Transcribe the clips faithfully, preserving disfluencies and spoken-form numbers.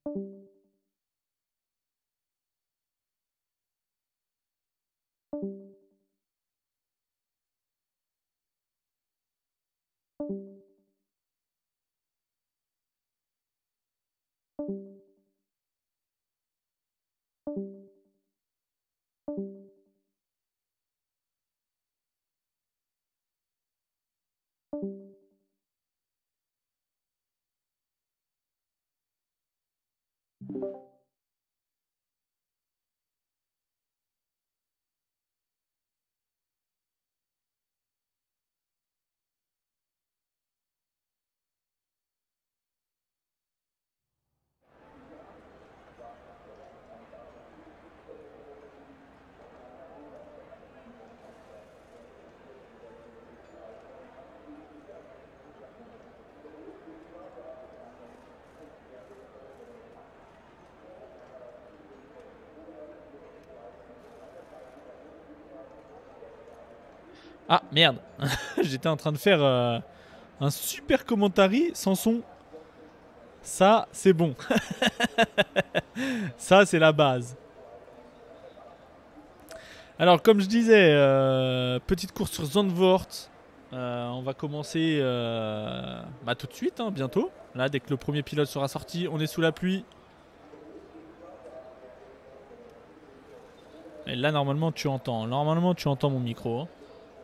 Ah merde, j'étais en train de faire euh, un super commentary sans son. Ça, c'est bon. Ça, c'est la base. Alors, comme je disais, euh, petite course sur Zandvoort. Euh, on va commencer euh, bah, tout de suite, hein, bientôt. Là, dès que le premier pilote sera sorti, on est sous la pluie. Et là, normalement, tu entends. Normalement, tu entends mon micro. Hein.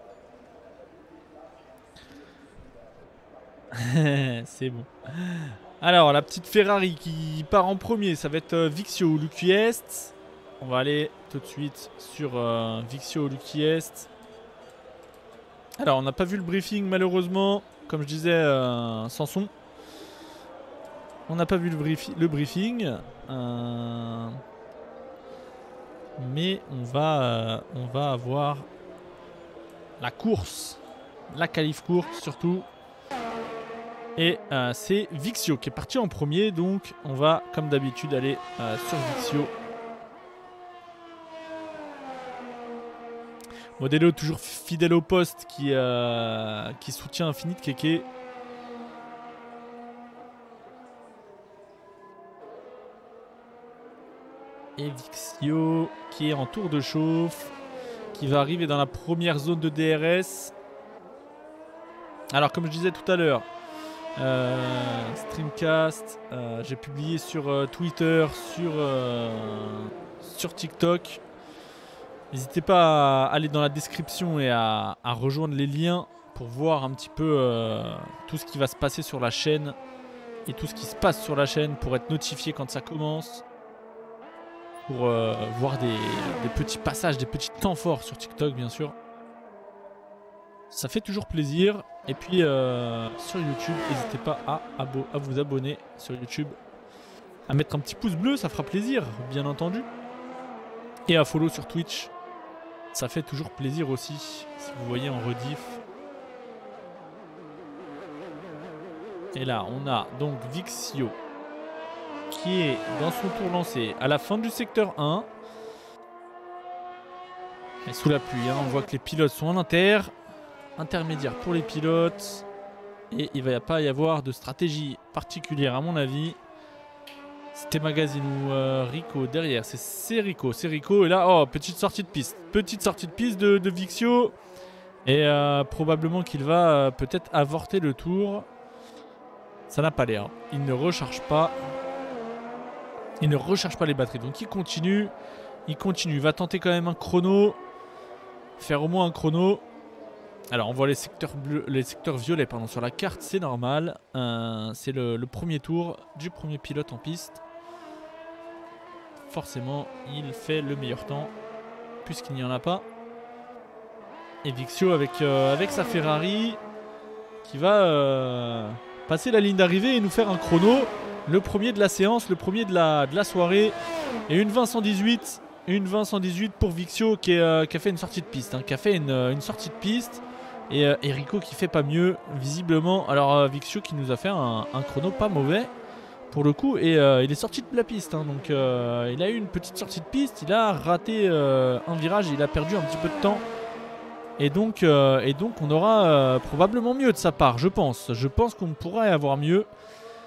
C'est bon. Alors, la petite Ferrari qui part en premier, ça va être euh, Vixio ou Lucky Est. On va aller tout de suite sur euh, Vixio ou Lucky Est. Alors, on n'a pas vu le briefing malheureusement. Comme je disais, euh, sans son. On n'a pas vu le, brief le briefing. Euh, mais on va, euh, on va avoir la course. La qualif course surtout. Et euh, c'est Vixio qui est parti en premier. Donc on va comme d'habitude aller euh, sur Vixio. Modelo toujours fidèle au poste qui, euh, qui soutient Infinite Keke. Et Vixio qui est en tour de chauffe. Qui va arriver dans la première zone de D R S. Alors comme je disais tout à l'heure. Euh, Streamcast, euh, j'ai publié sur euh, Twitter, sur, euh, sur TikTok. N'hésitez pas à aller dans la description et à, à rejoindre les liens pour voir un petit peu euh, tout ce qui va se passer sur la chaîne et tout ce qui se passe sur la chaîne pour être notifié quand ça commence. Pour euh, voir des, des petits passages, des petits temps forts sur TikTok bien sûr. Ça fait toujours plaisir. Et puis euh, sur YouTube, n'hésitez pas à, à vous abonner sur YouTube. À mettre un petit pouce bleu, ça fera plaisir, bien entendu. Et à follow sur Twitch. Ça fait toujours plaisir aussi, si vous voyez en rediff. Et là, on a donc Vixio qui est dans son tour lancé à la fin du secteur un. Et sous la pluie, hein, on voit que les pilotes sont en inter. Intermédiaire pour les pilotes. Et il ne va pas y avoir de stratégie particulière à mon avis. C'était Magazine ou euh, Rico derrière. C'est Rico, c'est Rico. Et là, oh, petite sortie de piste. Petite sortie de piste de, de Vixio. Et euh, probablement qu'il va euh, peut-être avorter le tour. Ça n'a pas l'air. Il ne recharge pas. Il ne recharge pas les batteries. Donc il continue. Il continue. Il va tenter quand même un chrono. Faire au moins un chrono. Alors on voit les secteurs, bleus, les secteurs violets pardon, sur la carte, c'est normal. Euh, c'est le, le premier tour du premier pilote en piste. Forcément, il fait le meilleur temps, puisqu'il n'y en a pas. Et Vixio avec, euh, avec sa Ferrari, qui va euh, passer la ligne d'arrivée et nous faire un chrono. Le premier de la séance, le premier de la, de la soirée. Et une vingt cent dix-huit, une vingt cent dix-huit pour Vixio qui, est, euh, qui a fait une sortie de piste. Hein, qui a fait une, une sortie de piste. Et euh, Rico qui fait pas mieux, visiblement. Alors euh, Vixio qui nous a fait un, un chrono pas mauvais, pour le coup. Et euh, il est sorti de la piste. Hein, donc euh, il a eu une petite sortie de piste. Il a raté euh, un virage. Il a perdu un petit peu de temps. Et donc, euh, et donc on aura euh, probablement mieux de sa part, je pense. Je pense qu'on pourrait avoir mieux.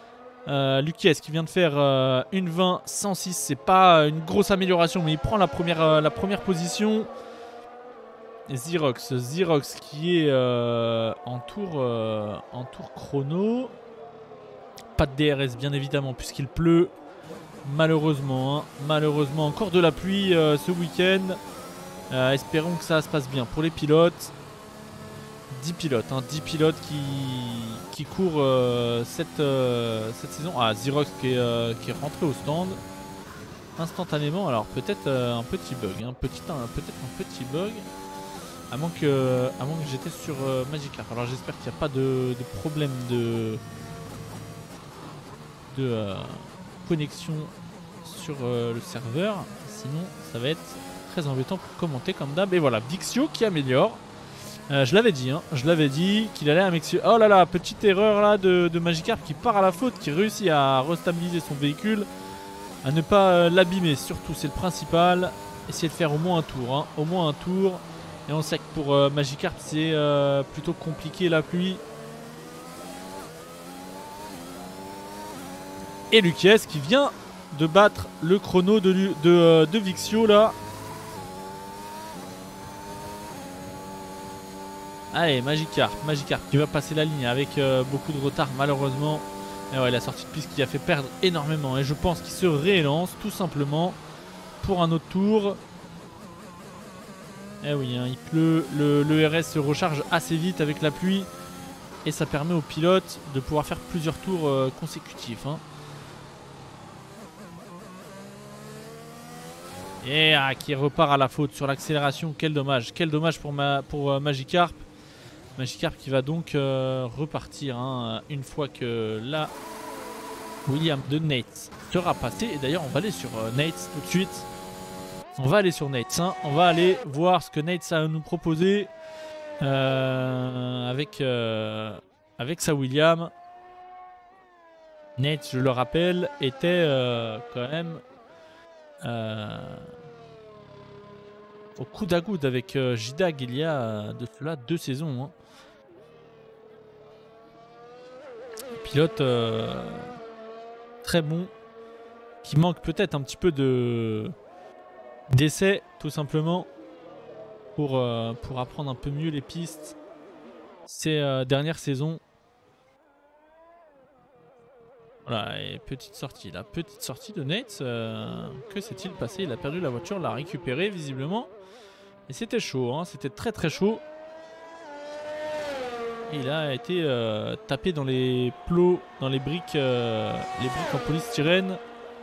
Euh, Luquiez qui vient de faire euh, une vingt cent six, c'est pas une grosse amélioration, mais il prend la première, euh, la première position. Et Xerox, Xerox qui est euh, en, tour, euh, en tour chrono. Pas de D R S bien évidemment puisqu'il pleut. Malheureusement, hein. Malheureusement encore de la pluie euh, ce week-end. Euh, espérons que ça se passe bien pour les pilotes. dix pilotes, hein, dix pilotes qui, qui courent euh, cette, euh, cette saison. Ah, Xerox qui est, euh, qui est rentré au stand instantanément. Alors peut-être euh, un petit bug, hein, petit, un, peut-être un petit bug. À moins que, à moins que j'étais sur euh, Magikarp. Alors j'espère qu'il n'y a pas de, de problème de, de euh, connexion sur euh, le serveur. Sinon ça va être très embêtant pour commenter comme d'hab. Et voilà, Vixio qui améliore. Euh, je l'avais dit, hein, je l'avais dit qu'il allait améliorer. Oh là là, petite erreur là de, de Magikarp qui part à la faute, qui réussit à restabiliser son véhicule, à ne pas euh, l'abîmer. Surtout, c'est le principal. Essayer de faire au moins un tour, hein, au moins un tour. Et on sait que pour euh, Magikarp, c'est euh, plutôt compliqué la pluie. Et Luquiez qui vient de battre le chrono de, de, de, de Vixio là. Allez, Magikarp, Magikarp qui va passer la ligne avec euh, beaucoup de retard malheureusement. Et ouais, la sortie de piste qui a fait perdre énormément. Et je pense qu'il se réélance tout simplement pour un autre tour. Eh oui, hein, il pleut, le, le R S se recharge assez vite avec la pluie. Et ça permet aux pilotes de pouvoir faire plusieurs tours euh, consécutifs. Hein. Et ah, qui repart à la faute sur l'accélération. Quel dommage, quel dommage pour, ma, pour euh, Magikarp. Magikarp qui va donc euh, repartir hein, une fois que la William de Nate sera passé. Et d'ailleurs on va aller sur euh, Nate tout de suite. On va aller sur Nate, hein. On va aller voir ce que Nate a à nous proposer euh, avec, euh, avec sa William. Nate, je le rappelle, était euh, quand même euh, au coude à coude avec euh, J-Dag il y a euh, de cela deux saisons. Hein. Pilote euh, très bon, qui manque peut-être un petit peu de d'essai tout simplement pour, euh, pour apprendre un peu mieux les pistes ces euh, dernières saisons. Voilà, et petite sortie là, petite sortie de Nate. Euh, que s'est-il passé? Il a perdu la voiture, l'a récupérée visiblement. Et c'était chaud, hein, c'était très très chaud. Et il a été euh, tapé dans les plots, dans les briques, euh, les briques en polystyrène.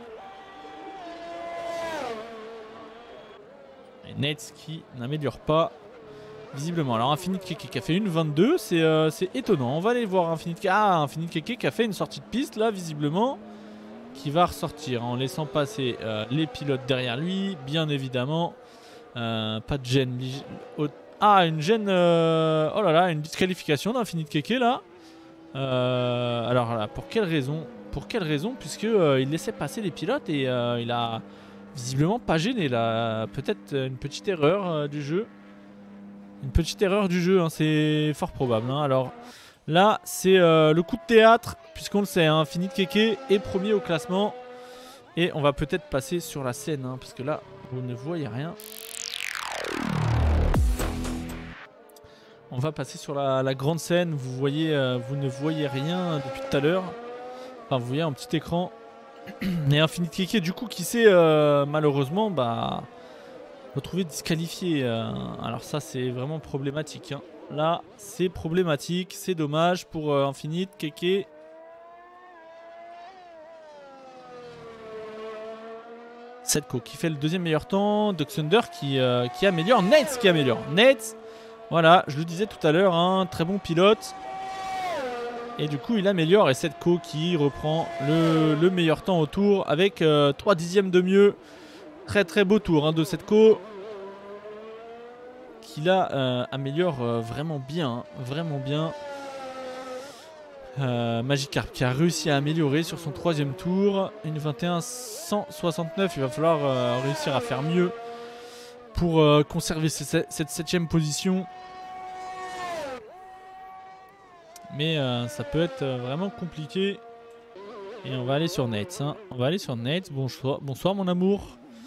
Et Nate qui n'améliore pas visiblement. Alors Infinite Keke qui a fait une vingt-deux, c'est euh, étonnant. On va aller voir Infinite Keke. Ah, Infinite Keke qui a fait une sortie de piste là visiblement, qui va ressortir en laissant passer euh, les pilotes derrière lui, bien évidemment. Euh, pas de gêne. Ah, une gêne. Euh... Oh là là, une disqualification d'Infinite Keke là. Euh... Alors là, pour quelle raison? Pour quelle raison? Puisque euh, il laissait passer les pilotes et euh, il a visiblement pas gêné là. Peut-être une petite erreur euh, du jeu. Une petite erreur du jeu, hein, c'est fort probable. Hein. Alors là, c'est euh, le coup de théâtre, puisqu'on le sait, hein, Infinite Keke est premier au classement. Et on va peut-être passer sur la scène, hein, parce que là, vous ne voyez rien. On va passer sur la, la grande scène. Vous voyez, euh, vous ne voyez rien depuis tout à l'heure. Enfin, vous voyez un petit écran. Et Infinite Keke, du coup, qui s'est euh, malheureusement bah, retrouvé disqualifié. Euh, alors ça, c'est vraiment problématique. Hein. Là, c'est problématique. C'est dommage pour euh, Infinite Keke. Setko qui fait le deuxième meilleur temps. Duxunder qui, euh, qui améliore. Nate qui améliore. Nate. Voilà, je le disais tout à l'heure, un hein, très bon pilote. Et du coup, il améliore. Et Setko qui reprend le, le meilleur temps au tour avec euh, trois dixièmes de mieux. Très très beau tour hein, de Setko. Qui là euh, améliore euh, vraiment bien. Hein, vraiment bien. Euh, Magikarp qui a réussi à améliorer sur son troisième tour. Une vingt et un cent soixante-neuf. Il va falloir euh, réussir à faire mieux pour euh, conserver cette septième position. Mais euh, ça peut être vraiment compliqué. Et on va aller sur Nates. Hein. On va aller sur Nates. Bonsoir, bonsoir mon amour.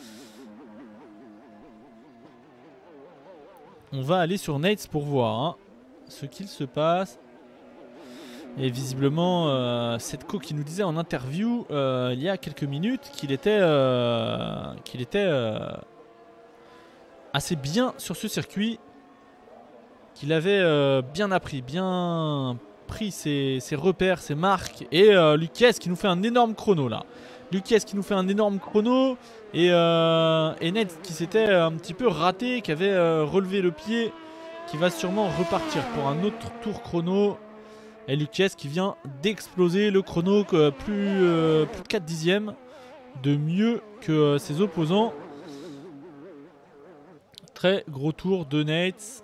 On va aller sur Nates pour voir hein, ce qu'il se passe. Et visiblement, euh, Setko qui nous disait en interview euh, il y a quelques minutes qu'il était, euh, qu'il était euh, assez bien sur ce circuit. Qu'il avait euh, bien appris, bien pris ses, ses repères, ses marques. Et euh, Luquiez qui nous fait un énorme chrono là. Luquiez qui nous fait un énorme chrono. Et, euh, et Ned qui s'était un petit peu raté, qui avait euh, relevé le pied. Qui va sûrement repartir pour un autre tour chrono. Et Luquiez qui vient d'exploser le chrono que plus, euh, plus de quatre dixièmes de mieux que euh, ses opposants. Très gros tour de Nates.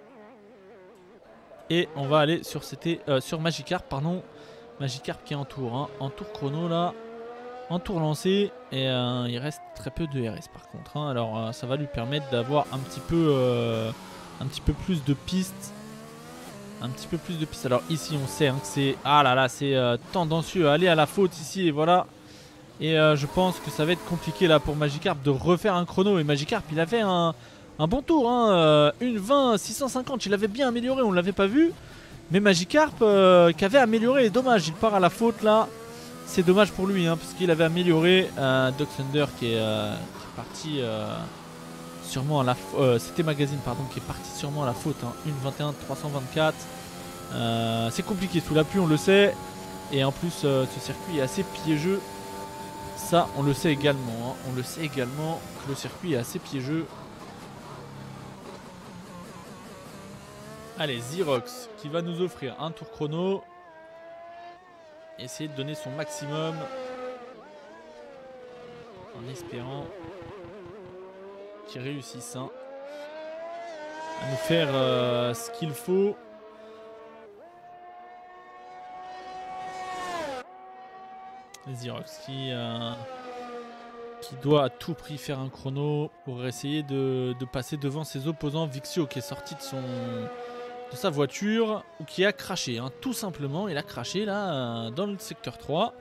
Et on va aller sur, euh, sur Magikarp, pardon. Magikarp qui est en tour, hein, en tour chrono là, en tour lancé. Et euh, il reste très peu de R S par contre. Hein, alors euh, ça va lui permettre d'avoir un petit peu, euh, un petit peu plus de pistes. Un petit peu plus de pistes. Alors ici on sait hein, que c'est ah là là, c'est euh, tendancieux à aller à la faute ici et voilà. Et euh, je pense que ça va être compliqué là pour Magikarp de refaire un chrono. Et Magikarp il avait un... Un bon tour, hein, euh, une vingt, six cent cinquante, il avait bien amélioré, on ne l'avait pas vu. Mais Magikarp euh, qui avait amélioré, dommage, il part à la faute là. C'est dommage pour lui, hein, parce qu'il avait amélioré. Euh, Doc Thunder qui est, euh, qui est parti euh, sûrement à la faute. Euh, C'était Magazine, pardon, qui est parti sûrement à la faute. Hein, une vingt et un, trois cent vingt-quatre. Euh, C'est compliqué, sous la pluie, on le sait. Et en plus, euh, ce circuit est assez piégeux. Ça, on le sait également. Hein, on le sait également que le circuit est assez piégeux. Allez, Xerox qui va nous offrir un tour chrono. Essayer de donner son maximum. En espérant qu'il réussisse hein, à nous faire euh, ce qu'il faut. Xerox qui, euh, qui doit à tout prix faire un chrono pour essayer de, de passer devant ses opposants. Vixio qui est sorti de son... de sa voiture ou qui a craché hein. Tout simplement il a craché là euh, dans le secteur trois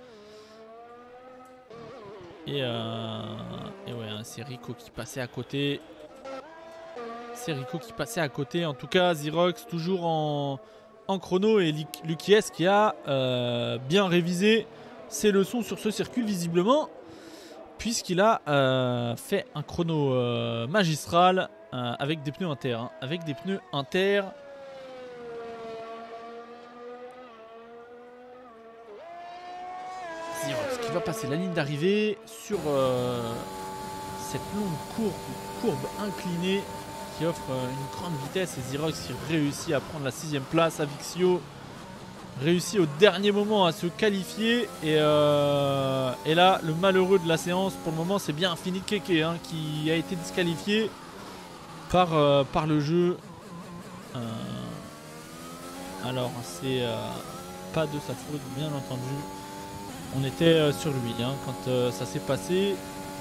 et, euh, et ouais hein, c'est Rico qui passait à côté c'est Rico qui passait à côté en tout cas. Xerox toujours en, en chrono et Luquiez qui a euh, bien révisé ses leçons sur ce circuit visiblement puisqu'il a euh, fait un chrono euh, magistral euh, avec des pneus inter hein, avec des pneus inter. Xerox qui va passer la ligne d'arrivée sur euh, cette longue courbe, courbe inclinée qui offre euh, une grande vitesse et Xerox qui réussit à prendre la sixième place. Avixio réussit au dernier moment à se qualifier et, euh, et là le malheureux de la séance pour le moment c'est bien Infinite Keke hein, qui a été disqualifié par, euh, par le jeu. Euh, alors c'est euh, pas de sa faute bien entendu. On était euh, sur lui hein, quand euh, ça s'est passé.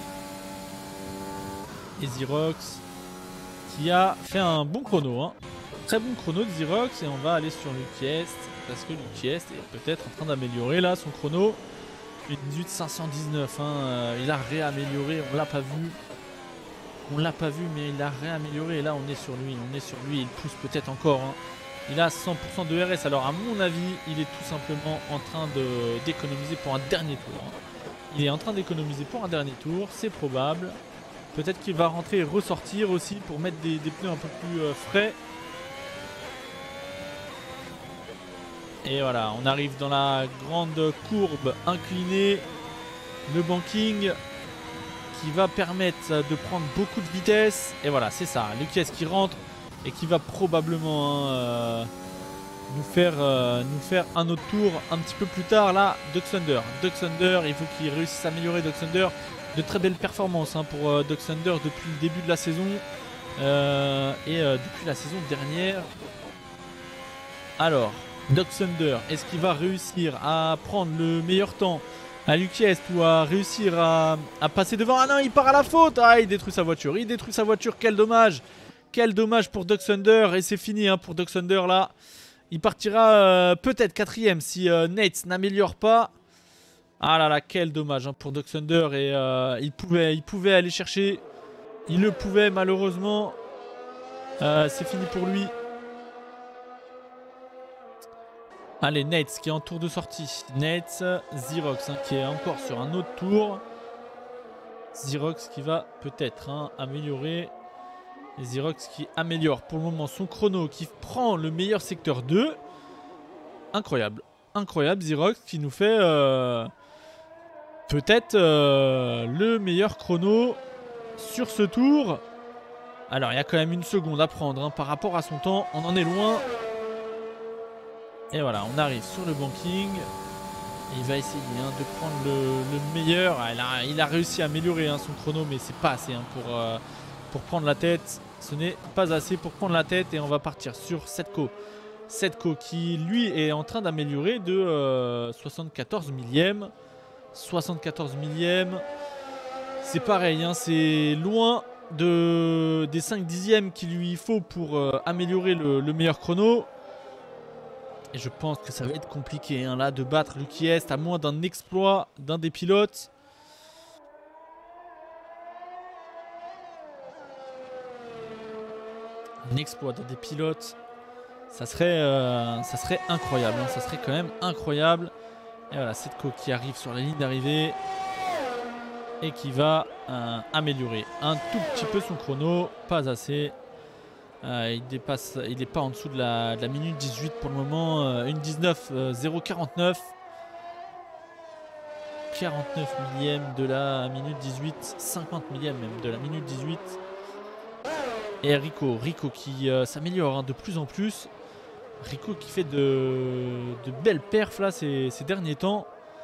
Et Xerox qui a fait un bon chrono. Hein. Très bon chrono de Xerox. Et on va aller sur Luquiez. Parce que Luquiez est peut-être en train d'améliorer là son chrono. dix-huit cinq cent dix-neuf. Hein, euh, il a réamélioré. On l'a pas vu. On l'a pas vu mais il a réamélioré. Et là on est sur lui. On est sur lui. Il pousse peut-être encore. Hein. Il a cent pour cent de R S, alors à mon avis, il est tout simplement en train d'économiser pour un dernier tour. Il est en train d'économiser pour un dernier tour, c'est probable. Peut-être qu'il va rentrer et ressortir aussi pour mettre des, des pneus un peu plus euh, frais. Et voilà, on arrive dans la grande courbe inclinée. Le banking qui va permettre de prendre beaucoup de vitesse. Et voilà, c'est ça, Luquiez qui rentre. Et qui va probablement hein, euh, nous, faire, euh, nous faire un autre tour un petit peu plus tard. Là, Doc Thunder. Doc Thunder, il faut qu'il réussisse à améliorer Doc Thunder. De très belles performances hein, pour euh, Doc Thunder depuis le début de la saison. Euh, et euh, depuis la saison dernière. Alors, Doc Thunder, est-ce qu'il va réussir à prendre le meilleur temps à Luquiez ou à réussir à, à passer devant? Ah non, il part à la faute. Ah, il détruit sa voiture. Il détruit sa voiture, quel dommage. Quel dommage pour Doc Thunder. Et c'est fini hein, pour Doc Thunder là. Il partira euh, peut-être quatrième si euh, Nates n'améliore pas. Ah là là, quel dommage hein, pour Doc Thunder. Et euh, il, pouvait, il pouvait aller chercher. Il le pouvait malheureusement. Euh, C'est fini pour lui. Allez, Nates qui est en tour de sortie. Nates, Xerox hein, qui est encore sur un autre tour. Xerox qui va peut-être hein, améliorer. Et Xerox qui améliore pour le moment son chrono, qui prend le meilleur secteur deux. Incroyable. Incroyable Xerox qui nous fait euh, peut-être euh, le meilleur chrono sur ce tour. Alors il y a quand même une seconde à prendre hein, par rapport à son temps. On en est loin. Et voilà, on arrive sur le banking. Et il va essayer hein, de prendre le, le meilleur. Ah, il, a, il a réussi à améliorer hein, son chrono, mais c'est pas assez hein, pour, euh, pour prendre la tête. Ce n'est pas assez pour prendre la tête. Et on va partir sur Setco. Setco qui lui est en train d'améliorer de euh, soixante-quatorze millième. soixante-quatorze millième. C'est pareil, hein, c'est loin de, des cinq dixièmes qu'il lui faut pour euh, améliorer le, le meilleur chrono. Et je pense que ça va être compliqué hein, là de battre Lucky Est à moins d'un exploit d'un des pilotes. Un exploit d'un des pilotes. Ça serait, euh, ça serait incroyable. Hein, ça serait quand même incroyable. Et voilà, Setco qui arrive sur la ligne d'arrivée. Et qui va euh, améliorer un tout petit peu son chrono. Pas assez. Euh, il dépasse, il n'est pas en dessous de la, de la minute dix-huit pour le moment. Euh, une dix-neuf zéro quarante-neuf. quarante-neuf millième de la minute dix-huit. cinquante millième même de la minute dix-huit. Et Rico, Rico qui euh, s'améliore hein, de plus en plus. Rico qui fait de, de belles perfs là ces, ces derniers temps.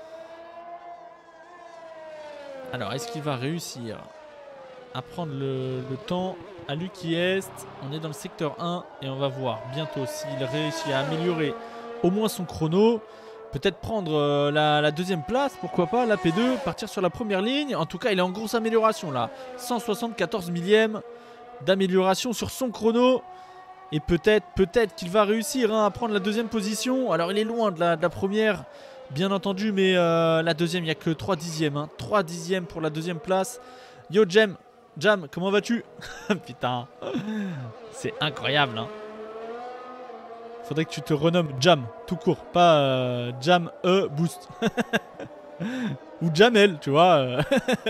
Alors est-ce qu'il va réussir à prendre le, le temps à Lucky Est? On est dans le secteur un et on va voir bientôt s'il réussit à améliorer au moins son chrono. Peut-être prendre euh, la, la deuxième place, pourquoi pas, la P deux, partir sur la première ligne. En tout cas il est en grosse amélioration là. cent soixante-quatorze millième d'amélioration sur son chrono. Et peut-être peut-être qu'il va réussir hein, à prendre la deuxième position. Alors il est loin de la, de la première, bien entendu, mais euh, la deuxième, il n'y a que trois dixièmes. Hein. trois dixièmes pour la deuxième place. Yo Jam, Jam, comment vas-tu? Putain, c'est incroyable. Hein. Faudrait que tu te renommes Jam, tout court, pas euh, Jam E Boost. Ou Jamel, tu vois.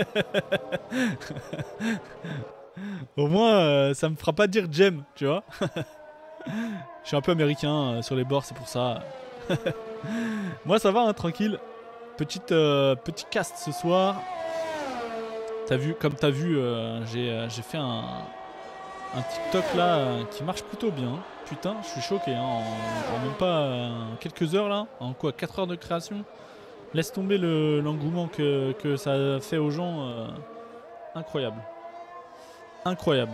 Au moins, euh, ça me fera pas dire Jem, tu vois. Je suis un peu américain euh, sur les bords, c'est pour ça. Moi, ça va, hein, tranquille. Petite, euh, petit cast ce soir. T'as vu, comme t'as vu, euh, j'ai euh, fait un, un TikTok là euh, qui marche plutôt bien. Putain, je suis choqué. Hein, en, en même pas euh, quelques heures là. En quoi, quatre heures de création. Laisse tomber l'engouement que, que ça fait aux gens. Euh, incroyable. Incroyable.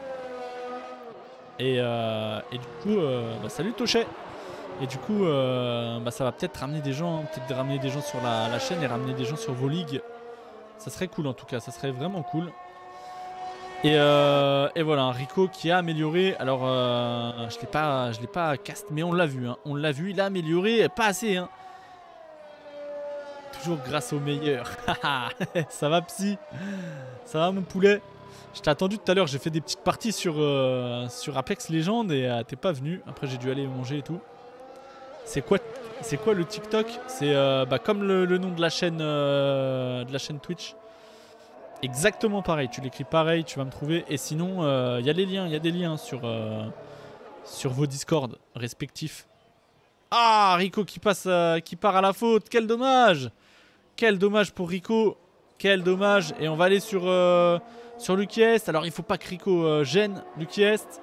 Et, euh, et du coup, euh, bah, salut Tochet. Et du coup, euh, bah, ça va peut-être ramener des gens, hein, peut-être ramener des gens sur la, la chaîne et ramener des gens sur vos ligues. Ça serait cool en tout cas, ça serait vraiment cool. Et, euh, et voilà, un Rico qui a amélioré. Alors, euh, je l'ai pas, je l'ai pas cast, mais on l'a vu. Hein, on l'a vu, il a amélioré, pas assez. Hein. Toujours grâce au meilleur. Ça va psy. Ça va mon poulet. Je t'ai attendu tout à l'heure, j'ai fait des petites parties sur, euh, sur Apex Legends et euh, t'es pas venu. Après j'ai dû aller manger et tout. C'est quoi, c'est quoi le TikTok? C'est euh, bah, comme le, le nom de la chaîne, euh, de la chaîne Twitch. Exactement pareil, tu l'écris pareil, tu vas me trouver. Et sinon, il euh, y a les liens, il y a des liens sur, euh, sur vos Discord respectifs. Ah, Rico qui, passe, euh, qui part à la faute, quel dommage. Quel dommage pour Rico. Quel dommage. Et on va aller sur... Euh, Sur Lucky Est, alors il faut pas que Rico euh, gêne Lucky Est.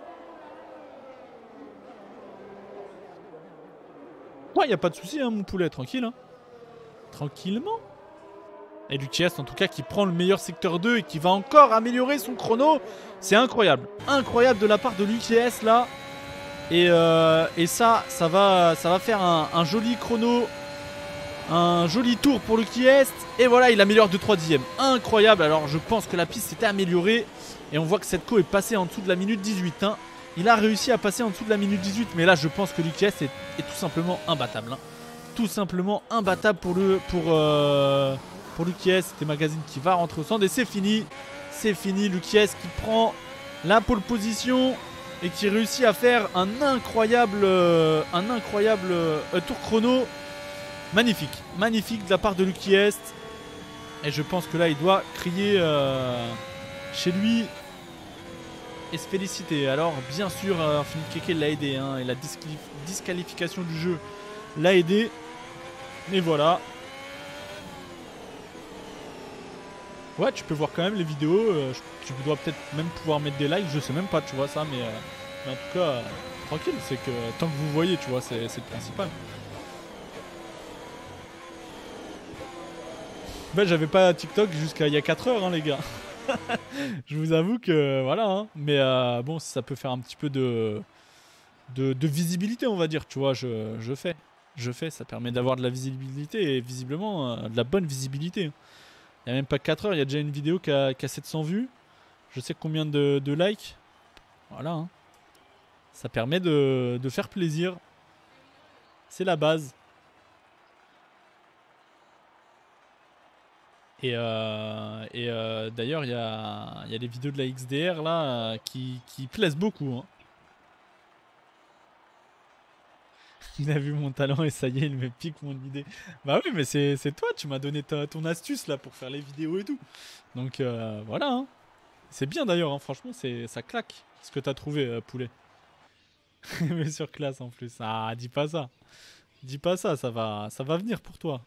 Ouais, y a pas de souci, hein, mon poulet, tranquille. Hein. Tranquillement. Et Lucky Est, en tout cas, qui prend le meilleur secteur deux et qui va encore améliorer son chrono. C'est incroyable. Incroyable de la part de Lucky Est, là. Et, euh, et ça, ça va, ça va faire un, un joli chrono. Un joli tour pour Lucky Est. Et voilà, il améliore de trois dixièmes. Incroyable. Alors je pense que la piste s'était améliorée. Et on voit que Setco est passé en dessous de la minute dix-huit. Hein. Il a réussi à passer en dessous de la minute dix-huit. Mais là je pense que Lucky Est est, est tout simplement imbattable. Hein. tout simplement imbattable pour le pour, euh, pour Luquiez. C'était Magazine qui va rentrer au centre et c'est fini. C'est fini, Luquiez qui prend la pole position et qui réussit à faire un incroyable, euh, un incroyable euh, tour chrono. Magnifique, magnifique de la part de Luquiez. Et je pense que là, il doit crier euh, chez lui et se féliciter. Alors, bien sûr, euh, Infinite Keke l'a aidé. Hein, et la disqualif disqualification du jeu l'a aidé. Mais voilà. Ouais, tu peux voir quand même les vidéos. Euh, tu dois peut-être même pouvoir mettre des likes. Je sais même pas, tu vois ça. Mais, euh, mais en tout cas, euh, tranquille. C'est que tant que vous voyez, tu vois, c'est le principal. Ben, j'avais pas TikTok jusqu'à il y a quatre heures, hein, les gars. Je vous avoue que voilà. Hein. Mais euh, bon, si ça peut faire un petit peu de, de, de visibilité, on va dire, tu vois, je, je fais. Je fais, ça permet d'avoir de la visibilité et visiblement euh, de la bonne visibilité. Il n'y a même pas quatre heures, il y a déjà une vidéo qui a, qui a sept cents vues. Je sais combien de, de likes. Voilà. Hein. Ça permet de, de faire plaisir. C'est la base. Et, euh, et euh, d'ailleurs, il y a, y a les vidéos de la X D R là euh, qui, qui plaisent beaucoup. Hein. Il a vu mon talent et ça y est, il me pique mon idée. Bah oui, mais c'est toi, tu m'as donné ta, ton astuce là pour faire les vidéos et tout. Donc euh, voilà. Hein. C'est bien d'ailleurs, hein, franchement, ça claque ce que t'as trouvé, euh, poulet. Mais sur classe en plus. Ah, dis pas ça. Dis pas ça, ça va, ça va venir pour toi.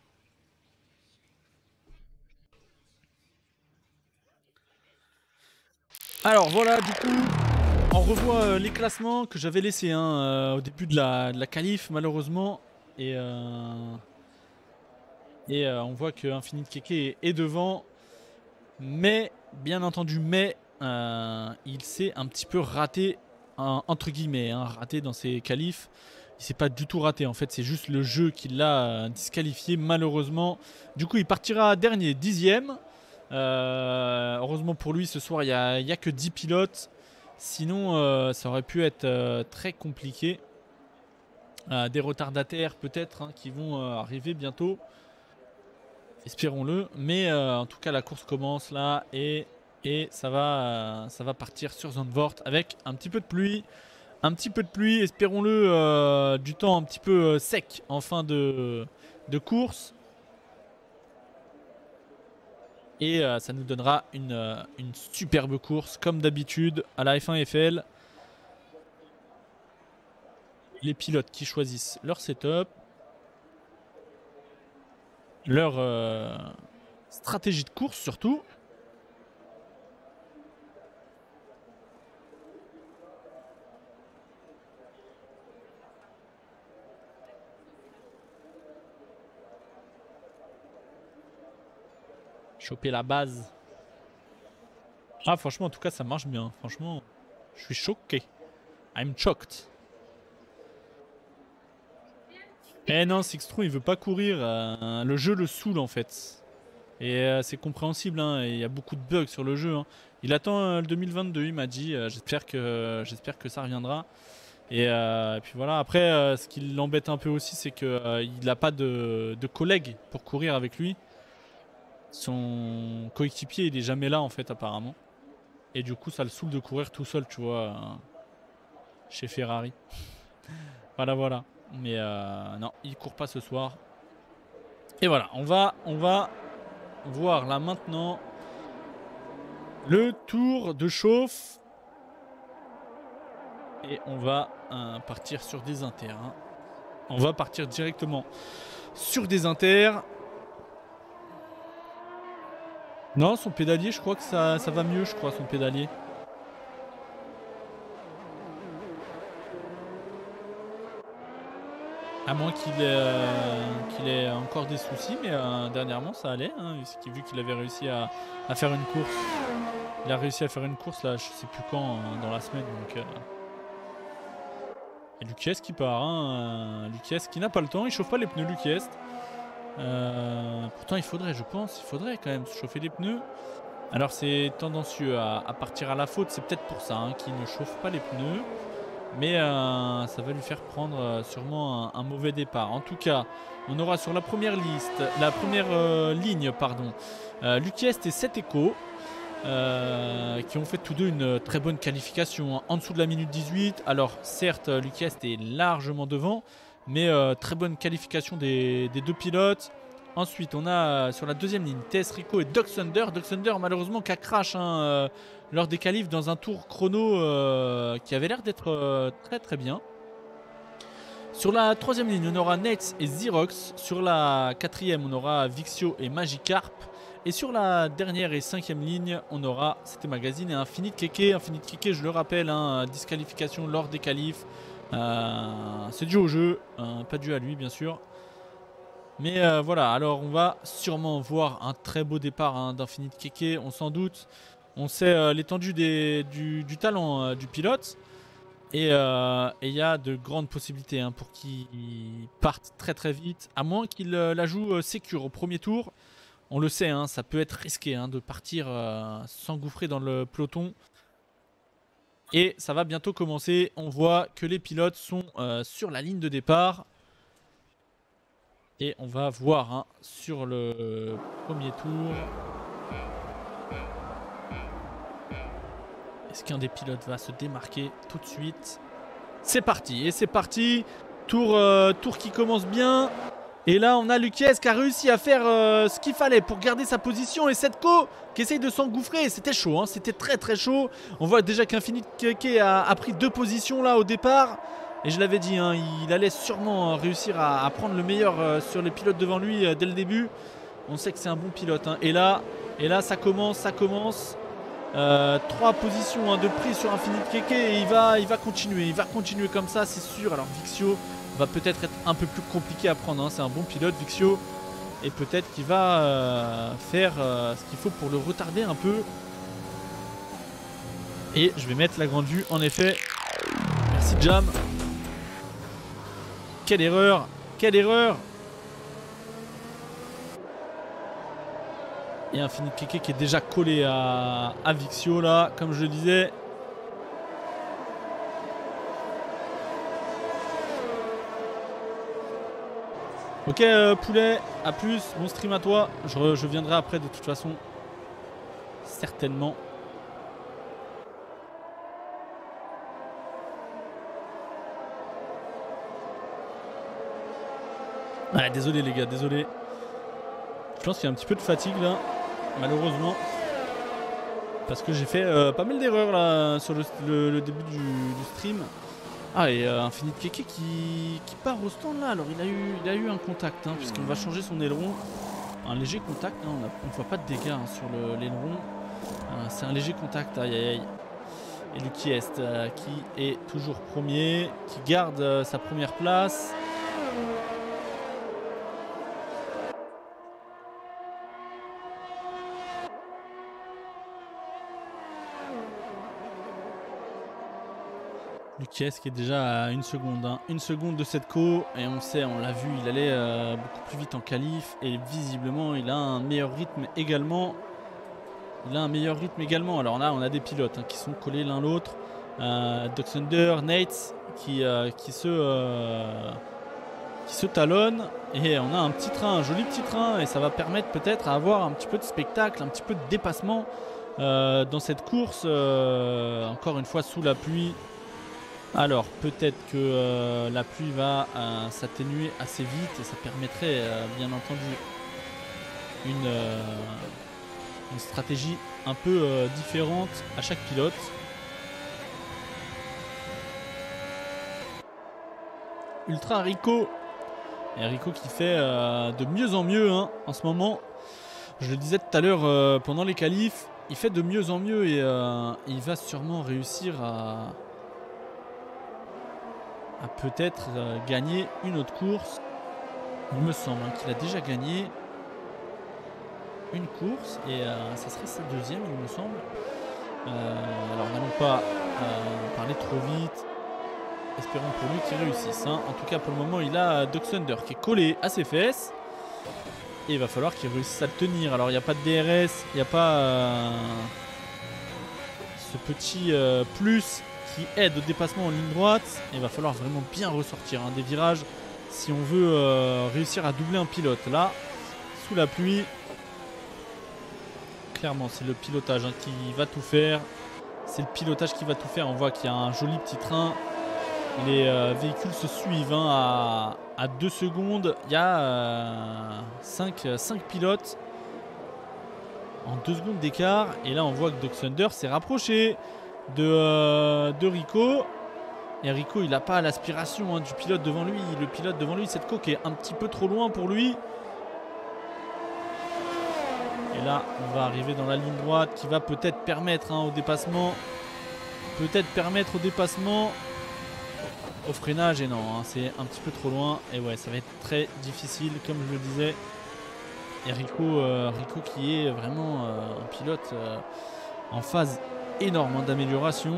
Alors voilà, du coup, on revoit euh, les classements que j'avais laissés hein, euh, au début de la, de la qualif, malheureusement. Et, euh, et euh, on voit que Infinite Keke est, est devant. Mais, bien entendu, mais euh, il s'est un petit peu raté, hein, entre guillemets, hein, raté dans ses qualifs. Il s'est pas du tout raté, en fait, c'est juste le jeu qui l'a euh, disqualifié, malheureusement. Du coup, il partira dernier, dixième. Euh, heureusement pour lui, ce soir, il n'y a, a que dix pilotes. Sinon, euh, ça aurait pu être euh, très compliqué. Euh, des retardataires, peut-être, hein, qui vont euh, arriver bientôt. Espérons-le. Mais euh, en tout cas, la course commence là. Et, et ça, va, euh, ça va partir sur Zandvoort avec un petit peu de pluie. Un petit peu de pluie, espérons-le, euh, du temps un petit peu euh, sec en fin de, de course. Et euh, ça nous donnera une, euh, une superbe course, comme d'habitude, à la F un F L. Les pilotes qui choisissent leur setup, leur euh, stratégie de course surtout. Choper la base. Ah, franchement, en tout cas, ça marche bien. Franchement, je suis choqué. I'm shocked. Eh non, Sixtron, il veut pas courir. Euh, le jeu le saoule, en fait. Et euh, c'est compréhensible. Hein, il y a beaucoup de bugs sur le jeu. Hein. Il attend euh, le deux mille vingt-deux, il m'a dit. Euh, J'espère que, euh, j'espère que ça reviendra. Et, euh, et puis voilà. Après, euh, ce qui l'embête un peu aussi, c'est qu'il euh, n'a pas de, de collègues pour courir avec lui. Son coéquipier, il est jamais là, en fait, apparemment. Et du coup, ça le saoule de courir tout seul, tu vois, euh, chez Ferrari. Voilà, voilà. Mais euh, non, il court pas ce soir. Et voilà, on va, on va voir là maintenant le tour de chauffe. Et on va euh, partir sur des inters. Hein. On va partir directement sur des inters. Non, son pédalier, je crois que ça, ça va mieux, je crois, son pédalier. À moins qu'il ait, euh, qu'il ait encore des soucis, mais euh, dernièrement ça allait, hein, vu qu'il avait réussi à, à faire une course. Il a réussi à faire une course là, je sais plus quand, euh, dans la semaine. Donc, euh... Et Luquiez qui part, hein, euh, Luquiez qui n'a pas le temps, il chauffe pas les pneus Luquiez. Euh, pourtant il faudrait, je pense, il faudrait quand même chauffer les pneus. Alors c'est tendancieux à, à partir à la faute, c'est peut-être pour ça hein, qu'il ne chauffe pas les pneus. Mais euh, ça va lui faire prendre euh, sûrement un, un mauvais départ. En tout cas, on aura sur la première liste, la première euh, ligne, pardon, euh, Lucky Est et Seth Echo. Euh, qui ont fait tous deux une très bonne qualification, hein, en dessous de la minute dix-huit. Alors certes, Lucky Est est largement devant, mais euh, très bonne qualification des, des deux pilotes. Ensuite, on a euh, sur la deuxième ligne T S Rico et Doc Thunder. Doc Thunder, malheureusement, qui a crash hein, euh, lors des qualifs dans un tour chrono euh, qui avait l'air d'être euh, très très bien. Sur la troisième ligne, on aura Nate et Xerox. Sur la quatrième, on aura Vixio et Magikarp. Et sur la dernière et cinquième ligne, on aura C'était Magazine et Infinite Keke. Infinite Keke, je le rappelle, hein, disqualification lors des qualifs. Euh, c'est dû au jeu, euh, pas dû à lui bien sûr. Mais euh, voilà, alors on va sûrement voir un très beau départ hein, d'Infinite Keke, on s'en doute. On sait euh, l'étendue du, du talent euh, du pilote. Et il euh, y a de grandes possibilités hein, pour qu'il parte très très vite. À moins qu'il euh, la joue euh, sécure au premier tour. On le sait, hein, ça peut être risqué hein, de partir euh, s'engouffrer dans le peloton. Et ça va bientôt commencer. On voit que les pilotes sont euh, sur la ligne de départ. Et on va voir hein, sur le premier tour. Est-ce qu'un des pilotes va se démarquer tout de suite? C'est parti. Et c'est parti. Tour, euh, tour qui commence bien. Et là, on a Lucky Est qui a réussi à faire euh, ce qu'il fallait pour garder sa position. Et Setko qui essaye de s'engouffrer. C'était chaud, hein, c'était très très chaud. On voit déjà qu'Infinite Keke a, a pris deux positions là au départ. Et je l'avais dit, hein, il allait sûrement réussir à, à prendre le meilleur euh, sur les pilotes devant lui euh, dès le début. On sait que c'est un bon pilote. Hein. Et, là, et là, ça commence, ça commence. Euh, trois positions hein, de prise sur Infinite Keke. Et il va, il va continuer, il va continuer comme ça, c'est sûr. Alors Vixio va peut-être être un peu plus compliqué à prendre, hein. C'est un bon pilote Vixio, et peut-être qu'il va euh, faire euh, ce qu'il faut pour le retarder un peu. Et je vais mettre la grande vue en effet. Merci Jam. Quelle erreur, quelle erreur. Et Infinite Keke qui est déjà collé à, à Vixio là, comme je le disais. Ok euh, poulet, à plus, bon stream à toi, je, je viendrai après de toute façon, certainement. Ouais, désolé les gars, désolé. Je pense qu'il y a un petit peu de fatigue là, malheureusement. Parce que j'ai fait euh, pas mal d'erreurs là sur le, le, le début du, du stream. Ah et euh, Infinite Keke qui, qui part au stand là, alors il a eu, il a eu un contact hein, puisqu'on va changer son aileron. Un léger contact, hein, on ne voit pas de dégâts hein, sur l'aileron. Euh, C'est un léger contact, aïe aïe aïe. Et Lucky Est euh, qui est toujours premier, qui garde euh, sa première place. Lucky Est qui est déjà à une seconde, hein. Une seconde de cette co, et on sait, on l'a vu, il allait euh, beaucoup plus vite en qualif, et visiblement il a un meilleur rythme également. Il a un meilleur rythme également. Alors là, on a des pilotes hein, qui sont collés l'un l'autre. Euh, Doc Thunder, Nate qui, euh, qui, se, euh, qui se talonnent, et on a un petit train, un joli petit train, et ça va permettre peut-être à avoir un petit peu de spectacle, un petit peu de dépassement euh, dans cette course. Euh, encore une fois sous la pluie. Alors peut-être que euh, la pluie va euh, s'atténuer assez vite et ça permettrait euh, bien entendu une, euh, une stratégie un peu euh, différente à chaque pilote. Ultra Rico. Et Rico qui fait euh, de mieux en mieux hein, en ce moment. Je le disais tout à l'heure euh, pendant les qualifs, il fait de mieux en mieux et euh, il va sûrement réussir à... à peut-être euh, gagner une autre course. Il me semble hein, qu'il a déjà gagné une course et euh, ça serait sa deuxième il me semble. Euh, alors n'allons pas euh, parler trop vite. Espérons pour lui qu'il réussisse. Hein. En tout cas pour le moment il a Doc Thunder qui est collé à ses fesses. Et il va falloir qu'il réussisse à le tenir. Alors il n'y a pas de D R S, il n'y a pas euh, ce petit euh, plus qui aide au dépassement en ligne droite. Il va falloir vraiment bien ressortir hein, des virages si on veut euh, réussir à doubler un pilote. Là, sous la pluie, clairement, c'est le pilotage hein, qui va tout faire. C'est le pilotage qui va tout faire. On voit qu'il y a un joli petit train. Les euh, véhicules se suivent hein, à, à deux secondes. Il y a euh, cinq, cinq pilotes en deux secondes d'écart. Et là, on voit que Doc Thunder s'est rapproché de, euh, de Rico. Et Rico, il n'a pas l'aspiration hein, du pilote devant lui. Le pilote devant lui, cette coque est un petit peu trop loin pour lui. Et là, on va arriver dans la ligne droite qui va peut-être permettre hein, au dépassement. Peut-être permettre au dépassement. Au freinage, et non, hein, c'est un petit peu trop loin. Et ouais, ça va être très difficile, comme je le disais. Et Rico, euh, Rico qui est vraiment euh, un pilote euh, en phase énorme hein, d'amélioration.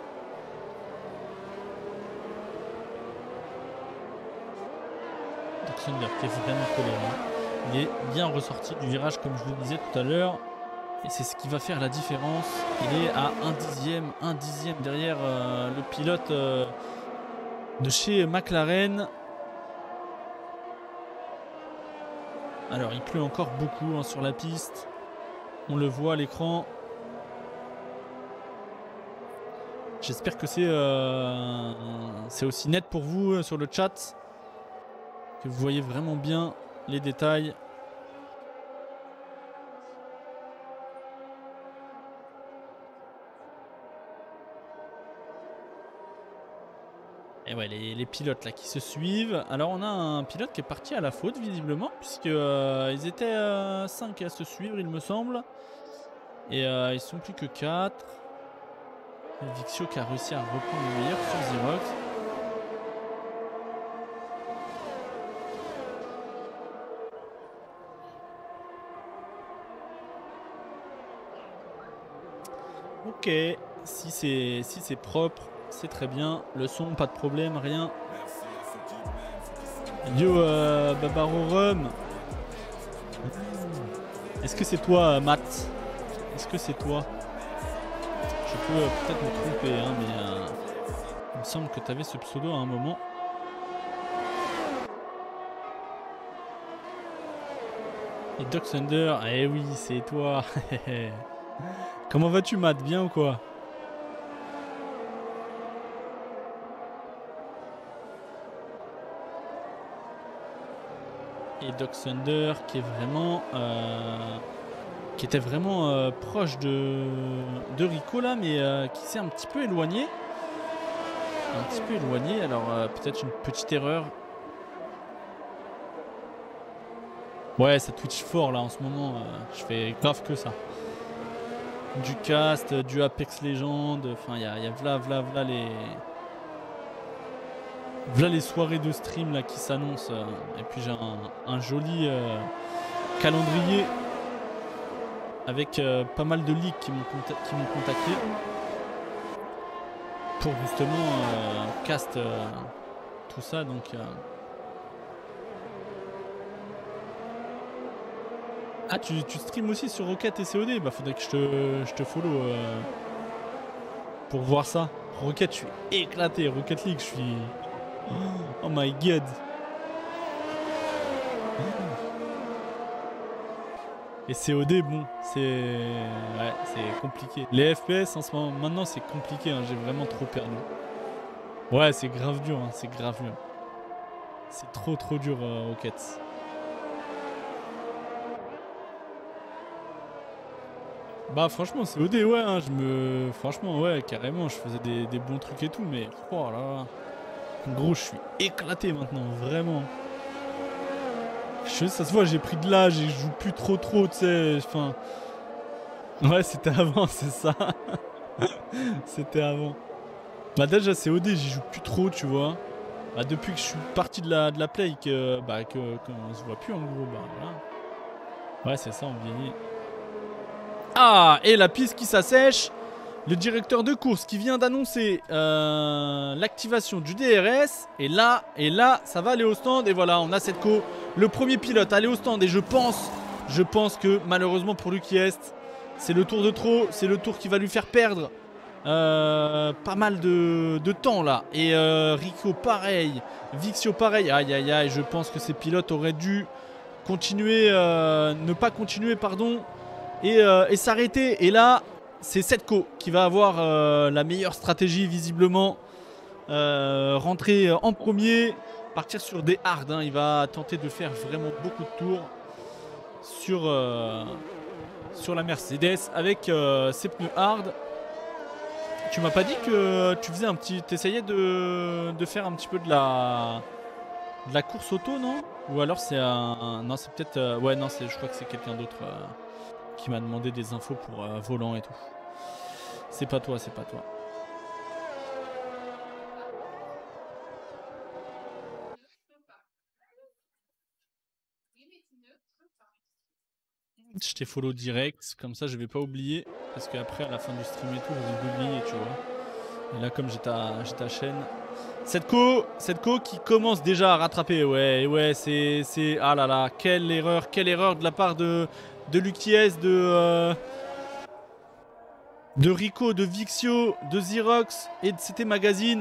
Doc Thunder qui est vraiment collé. Hein. Il est bien ressorti du virage, comme je le disais tout à l'heure. Et c'est ce qui va faire la différence. Il est à un dixième, un dixième derrière euh, le pilote euh, de chez McLaren. Alors il pleut encore beaucoup hein, sur la piste. On le voit à l'écran. J'espère que c'est euh, c'est aussi net pour vous euh, sur le chat. Que vous voyez vraiment bien les détails. Et ouais, les, les pilotes là qui se suivent. Alors on a un pilote qui est parti à la faute visiblement, puisque euh, ils étaient euh, cinq à se suivre il me semble. Et euh, ils sont plus que quatre. Vixio qui a réussi à reprendre le meilleur sur Xerox. Ok, si c'est si c'est propre, c'est très bien. Le son, pas de problème, rien. Yo, euh, Babaro Rum. Est-ce que c'est toi, Matt? Est-ce que c'est toi? Je peux euh, peut-être me tromper, hein, mais euh, il me semble que tu avais ce pseudo à un moment. Et Doc Thunder, eh oui, c'est toi. Comment vas-tu, Matt? Bien ou quoi? Et Doc Thunder qui est vraiment euh, qui était vraiment euh, proche de, de Rico là, mais euh, qui s'est un petit peu éloigné. Un petit peu éloigné, alors euh, peut-être une petite erreur. Ouais, ça twitch fort là en ce moment, euh, je fais grave que ça. Du cast, du Apex Legends, enfin il y a, y a v'là, v'là, v'là les... Voilà les soirées de stream là qui s'annoncent. Euh, et puis j'ai un, un joli euh, calendrier avec euh, pas mal de leaks qui m'ont conta contacté pour justement euh, cast euh, tout ça. Donc euh... ah tu, tu stream aussi sur Rocket et C O D? Bah faudrait que je te, je te follow euh, pour voir ça. Rocket, je suis éclaté. Rocket League, je suis... Oh my god. Et C O D, bon, c'est ouais, c'est compliqué. Les F P S en ce moment, maintenant c'est compliqué, hein, j'ai vraiment trop perdu. Ouais, c'est grave dur, hein, c'est grave dur. C'est trop trop dur, euh, Rockets. Bah franchement, C O D, ouais, hein, je me... Franchement, ouais, carrément, je faisais des, des bons trucs et tout, mais... Oh là là. Gros, je suis éclaté maintenant, vraiment. Je, ça se voit, j'ai pris de l'âge et je joue plus trop trop, tu sais. Enfin... Ouais, c'était avant, c'est ça. C'était avant. Bah déjà, C O D, j'y joue plus trop, tu vois. Bah, depuis que je suis parti de la, de la play, que, bah, que, que on se voit plus en gros, bah voilà. Ouais, c'est ça, on vieillit. Ah, et la piste qui s'assèche. Le directeur de course qui vient d'annoncer euh, l'activation du D R S. Et là, et là, ça va aller au stand. Et voilà, on a cette co. Le premier pilote aller au stand. Et je pense, je pense que malheureusement pour Lucky Est, c'est le tour de trop. C'est le tour qui va lui faire perdre euh, pas mal de, de temps là. Et euh, Rico pareil, Vixio pareil. Aïe aïe aïe, je pense que ces pilotes auraient dû continuer, euh, ne pas continuer pardon, et, euh, et s'arrêter. Et là c'est Setko qui va avoir euh, la meilleure stratégie visiblement. Euh, rentrer en premier, partir sur des hards, hein. Il va tenter de faire vraiment beaucoup de tours sur, euh, sur la Mercedes avec euh, ses pneus hard. Tu m'as pas dit que tu faisais un petit, t'essayais de, de faire un petit peu de la de la course auto, non? Ou alors c'est un, un non c'est peut-être euh, ouais non c'est je crois que c'est quelqu'un d'autre euh, qui m'a demandé des infos pour euh, volant et tout. C'est pas toi, c'est pas toi. Je t'ai follow direct, comme ça je vais pas oublier, parce qu'après à la fin du stream et tout, je vais oublier, tu vois. Et là comme j'ai ta, j'ai ta chaîne. Setko, Setko qui commence déjà à rattraper, ouais, ouais, c'est, c'est, ah là là, quelle erreur, quelle erreur de la part de, de Lukies, de, euh, de Rico, de Vixio, de Xerox et de C T Magazine.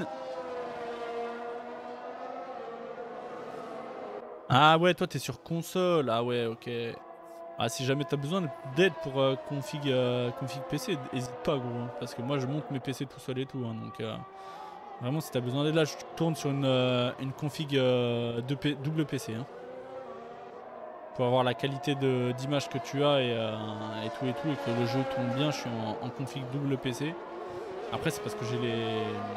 Ah ouais, toi t'es sur console, ah ouais, ok. Ah, si jamais t'as besoin d'aide pour euh, config, euh, config P C, n'hésite pas gros, hein, parce que moi je monte mes P C tout seul et tout, hein, donc euh, vraiment si t'as besoin d'aide là, je tourne sur une, euh, une config euh, de P double P C, hein, pour avoir la qualité d'image que tu as et, euh, et tout et tout, et que le jeu tourne bien, je suis en, en config double P C. Après c'est parce que j'ai les...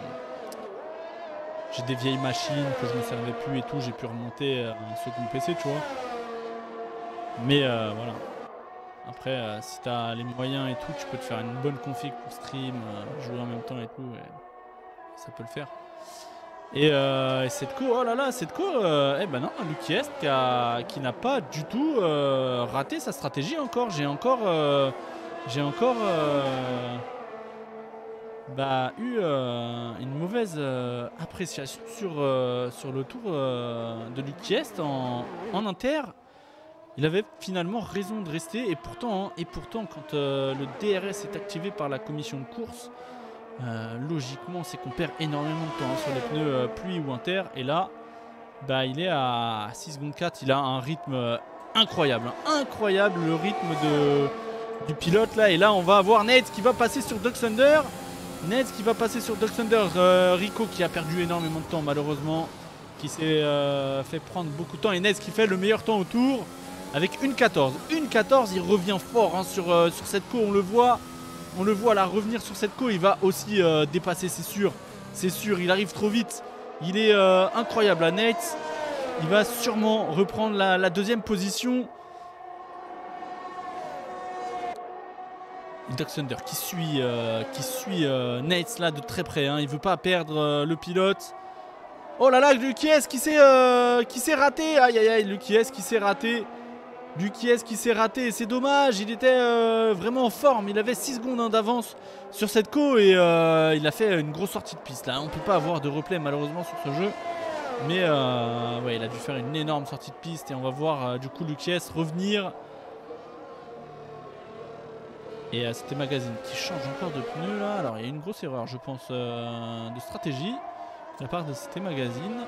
J'ai des vieilles machines que je ne servais plus et tout, j'ai pu remonter un second P C, tu vois. Mais euh, voilà. Après, euh, si t'as les moyens et tout, tu peux te faire une bonne config pour stream, euh, jouer en même temps et tout, et ça peut le faire. Et, euh, et Setko, oh là là, Setko, euh, eh ben non, Lukies qui, a, qui n'a pas du tout euh, raté sa stratégie encore. J'ai encore, euh, j'ai encore euh, bah, eu euh, une mauvaise euh, appréciation sur, euh, sur le tour euh, de Lukies en, en inter. Il avait finalement raison de rester et pourtant, hein, et pourtant quand euh, le D R S est activé par la commission de course, euh, logiquement c'est qu'on perd énormément de temps hein, sur les pneus euh, pluie ou inter. Et là, bah, il est à six secondes quatre, il a un rythme euh, incroyable, hein, incroyable le rythme de, du pilote là. Et là on va avoir Nate qui va passer sur Dog Thunder. Nate qui va passer sur Dog Thunder, euh, Rico qui a perdu énormément de temps malheureusement, qui s'est euh, fait prendre beaucoup de temps, et Nate qui fait le meilleur temps au tour. Avec une quatorze. Une quatorze, il revient fort hein, sur, euh, sur Setko, on le voit. On le voit là revenir sur Setko, il va aussi euh, dépasser, c'est sûr. C'est sûr, il arrive trop vite. Il est euh, incroyable à Nate. Il va sûrement reprendre la, la deuxième position. Dog Thunder qui suit, euh, qui suit euh, Nate là de très près. Hein. Il veut pas perdre euh, le pilote. Oh là là, Lukies qui s'est euh, qui s'est raté. Aïe aïe aïe, Lukies qui s'est raté. Lukies qui s'est raté, c'est dommage, il était euh, vraiment en forme, il avait six secondes hein, d'avance sur Setko et euh, il a fait une grosse sortie de piste là. On peut pas avoir de replay malheureusement sur ce jeu, mais euh, ouais, il a dû faire une énorme sortie de piste et on va voir euh, du coup Lukies revenir. Et euh, c'était Magazine qui change encore de pneus là. Alors il y a une grosse erreur je pense euh, de stratégie de la part de c'était Magazine.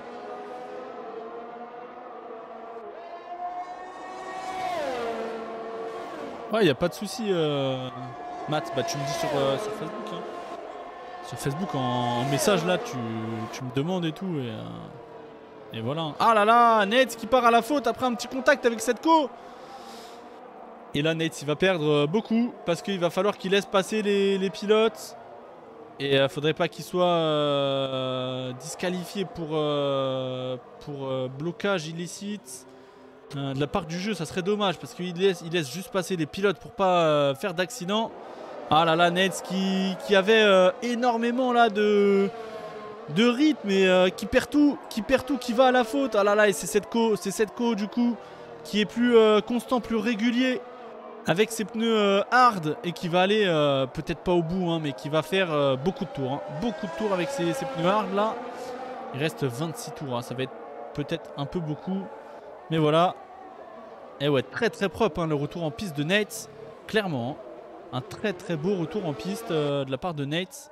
Ouais, il n'y a pas de souci, euh... Matt. Bah, tu me dis sur, euh, sur Facebook. Hein. Sur Facebook, en, en message, là, tu, tu me demandes et tout. Et, euh... et voilà. Ah là là, Nate qui part à la faute après un petit contact avec Setko. Et là, Nate, il va perdre beaucoup parce qu'il va falloir qu'il laisse passer les, les pilotes. Et il ne faudrait pas qu'il soit euh, disqualifié pour, euh, pour euh, blocage illicite. Euh, de la part du jeu, ça serait dommage parce qu'il laisse, il laisse juste passer les pilotes pour pas euh, faire d'accident. Ah là là, Nate qui, qui avait euh, énormément là de, de rythme et euh, qui perd tout, qui perd tout, qui va à la faute. Ah là là, et c'est Setko, c'est Setko du coup qui est plus euh, constant, plus régulier avec ses pneus euh, hard et qui va aller euh, peut-être pas au bout, hein, mais qui va faire euh, beaucoup de tours, hein, beaucoup de tours avec ses, ses pneus hard là. Il reste vingt-six tours, hein, ça va être peut-être un peu beaucoup. Mais voilà. Et ouais, très très propre hein, le retour en piste de Nate, clairement. un très très beau retour en piste euh, de la part de Nate.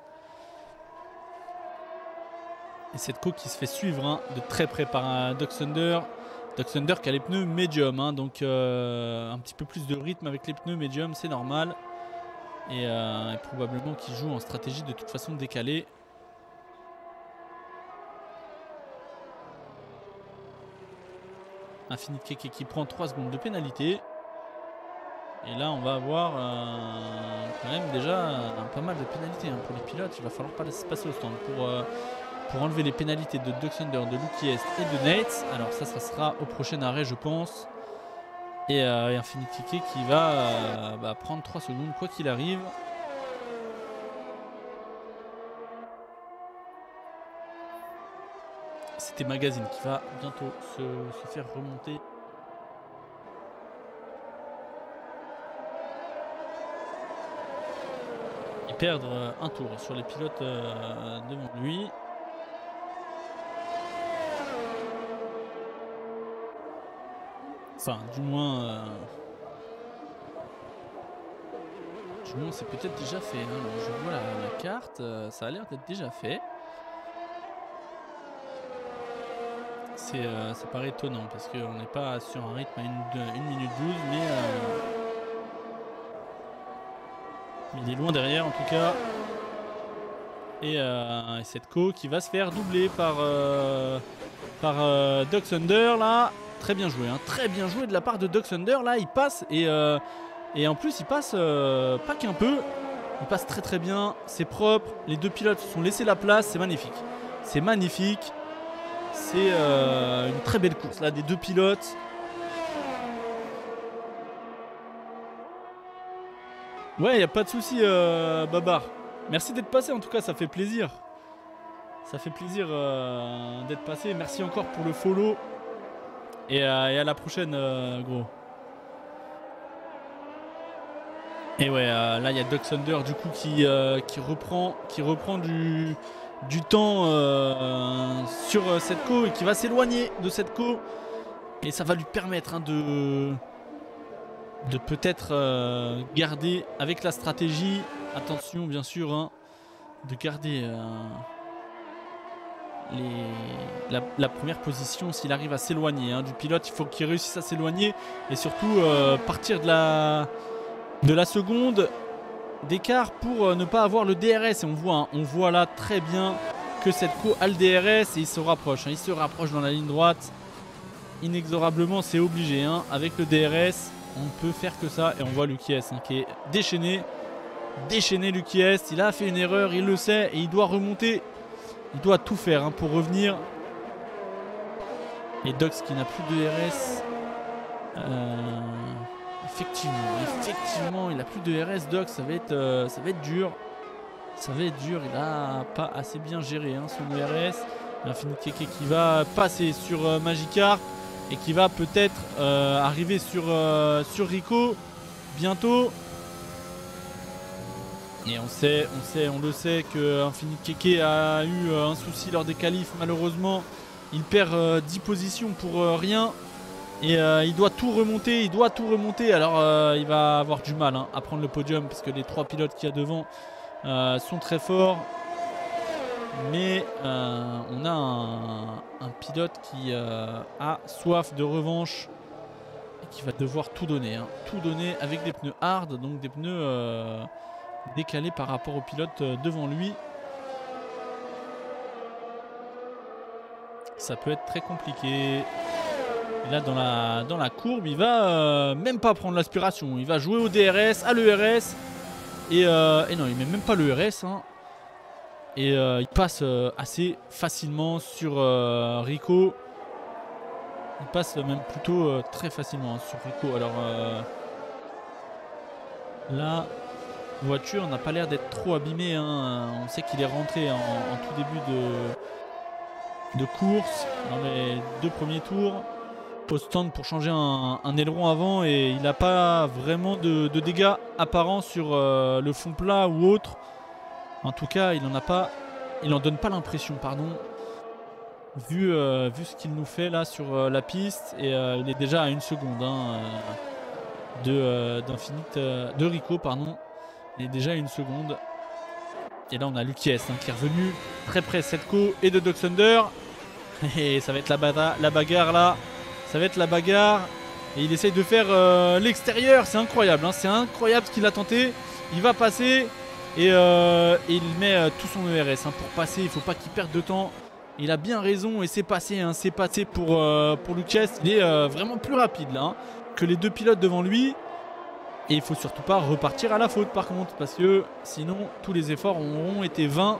Et cette co qui se fait suivre hein, de très près par un Dog Thunder. Dog Thunder qui a les pneus médium, hein, donc euh, un petit peu plus de rythme avec les pneus médium, c'est normal. Et, euh, et probablement qu'il joue en stratégie de toute façon décalée. Infinite Keke qui prend trois secondes de pénalité. Et là on va avoir euh, quand même déjà euh, pas mal de pénalités hein, pour les pilotes. Il va falloir pas laisser passer au stand pour... Euh, pour enlever les pénalités de Dog Thunder, de Lucky Est et de Nate. Alors ça, ça sera au prochain arrêt, je pense. Et, euh, et Infinite Keke qui va euh, bah, prendre trois secondes, quoi qu'il arrive. C'était Magazine qui va bientôt se, se faire remonter. Et perdre un tour sur les pilotes euh, devant lui. Enfin, du moins, euh, du moins c'est peut-être déjà fait. Hein. Je vois la, la carte, euh, ça a l'air d'être déjà fait. C'est, euh, ça paraît étonnant parce qu'on n'est pas sur un rythme à une minute douze, mais euh, il est loin derrière en tout cas. Et, euh, et cette co qui va se faire doubler par, euh, par euh, Dog Thunder là. Très bien joué, hein. Très bien joué de la part de Dog Thunder. Là, il passe et, euh, et en plus, il passe euh, pas qu'un peu. Il passe très très bien. C'est propre. Les deux pilotes se sont laissés la place. C'est magnifique. C'est magnifique. C'est euh, une très belle course là des deux pilotes. Ouais, il n'y a pas de souci, euh, Babar. Merci d'être passé. En tout cas, ça fait plaisir. Ça fait plaisir euh, d'être passé. Merci encore pour le follow. Et, euh, et à la prochaine, euh, gros. Et ouais, euh, là, il y a Dog Thunder, du coup, qui, euh, qui reprend, qui reprend du, du temps euh, sur cette co et qui va s'éloigner de cette co. Et ça va lui permettre hein, de, de peut-être euh, garder avec la stratégie. Attention, bien sûr, hein, de garder... Euh, Les, la, la première position s'il arrive à s'éloigner hein, du pilote. Il faut qu'il réussisse à s'éloigner et surtout euh, partir de la, de la seconde d'écart pour euh, ne pas avoir le D R S. Et on voit, hein, on voit là très bien que cette co a le D R S et il se rapproche. Hein, il se rapproche dans la ligne droite. Inexorablement, c'est obligé. Hein, avec le D R S, on ne peut faire que ça. Et on voit Lucky Est hein, qui est déchaîné. Déchaîné Lucky Est. Il a fait une erreur, il le sait et il doit remonter. Il doit tout faire hein, pour revenir. Et Dox qui n'a plus de D R S. Euh, effectivement, effectivement, il n'a plus de D R S. Dox, ça va être, euh, ça va être dur. Ça va être dur. Il n'a pas assez bien géré hein, son D R S. Infinite Keke qui va passer sur euh, Magikarp et qui va peut-être euh, arriver sur, euh, sur Rico bientôt. Et on sait, on sait, on le sait que Infinite Keke a eu un souci lors des qualifs. Malheureusement, il perd euh, dix positions pour euh, rien. Et euh, il doit tout remonter, il doit tout remonter. Alors euh, il va avoir du mal hein, à prendre le podium parce que les trois pilotes qu'il y a devant euh, sont très forts. Mais euh, on a un, un pilote qui euh, a soif de revanche et qui va devoir tout donner. Hein, tout donner avec des pneus hard, donc des pneus... Euh, décalé par rapport au pilote devant lui. Ça peut être très compliqué. Et là dans la, dans la courbe il va euh, même pas prendre l'aspiration. Il va jouer au D R S, à l'E R S. Et, euh, et non il met même pas le R S hein. Et euh, il passe euh, assez facilement sur euh, Rico. Il passe même plutôt euh, très facilement hein, sur Rico. Alors euh, là voiture n'a pas l'air d'être trop abîmée hein. On sait qu'il est rentré en, en tout début de, de course dans les deux premiers tours au stand pour changer un, un aileron avant et il n'a pas vraiment de, de dégâts apparents sur euh, le fond plat ou autre. En tout cas il en a pas, il en donne pas l'impression pardon vu, euh, vu ce qu'il nous fait là sur euh, la piste et euh, il est déjà à une seconde hein, de, euh, d'Infinite, euh, de Rico pardon. Et déjà une seconde. Et là on a Lucky S hein, qui est revenu très près Setko et de Dog Thunder. Et ça va être la, bata, la bagarre là. Ça va être la bagarre. Et il essaye de faire euh, l'extérieur. C'est incroyable. Hein, c'est incroyable ce qu'il a tenté. Il va passer. Et, euh, et il met euh, tout son E R S hein, pour passer. Il ne faut pas qu'il perde de temps. Il a bien raison. Et c'est passé. Hein, c'est passé pour, euh, pour Lucky S. Il est euh, vraiment plus rapide là hein, que les deux pilotes devant lui. Et il faut surtout pas repartir à la faute par contre. Parce que sinon tous les efforts auront été vains.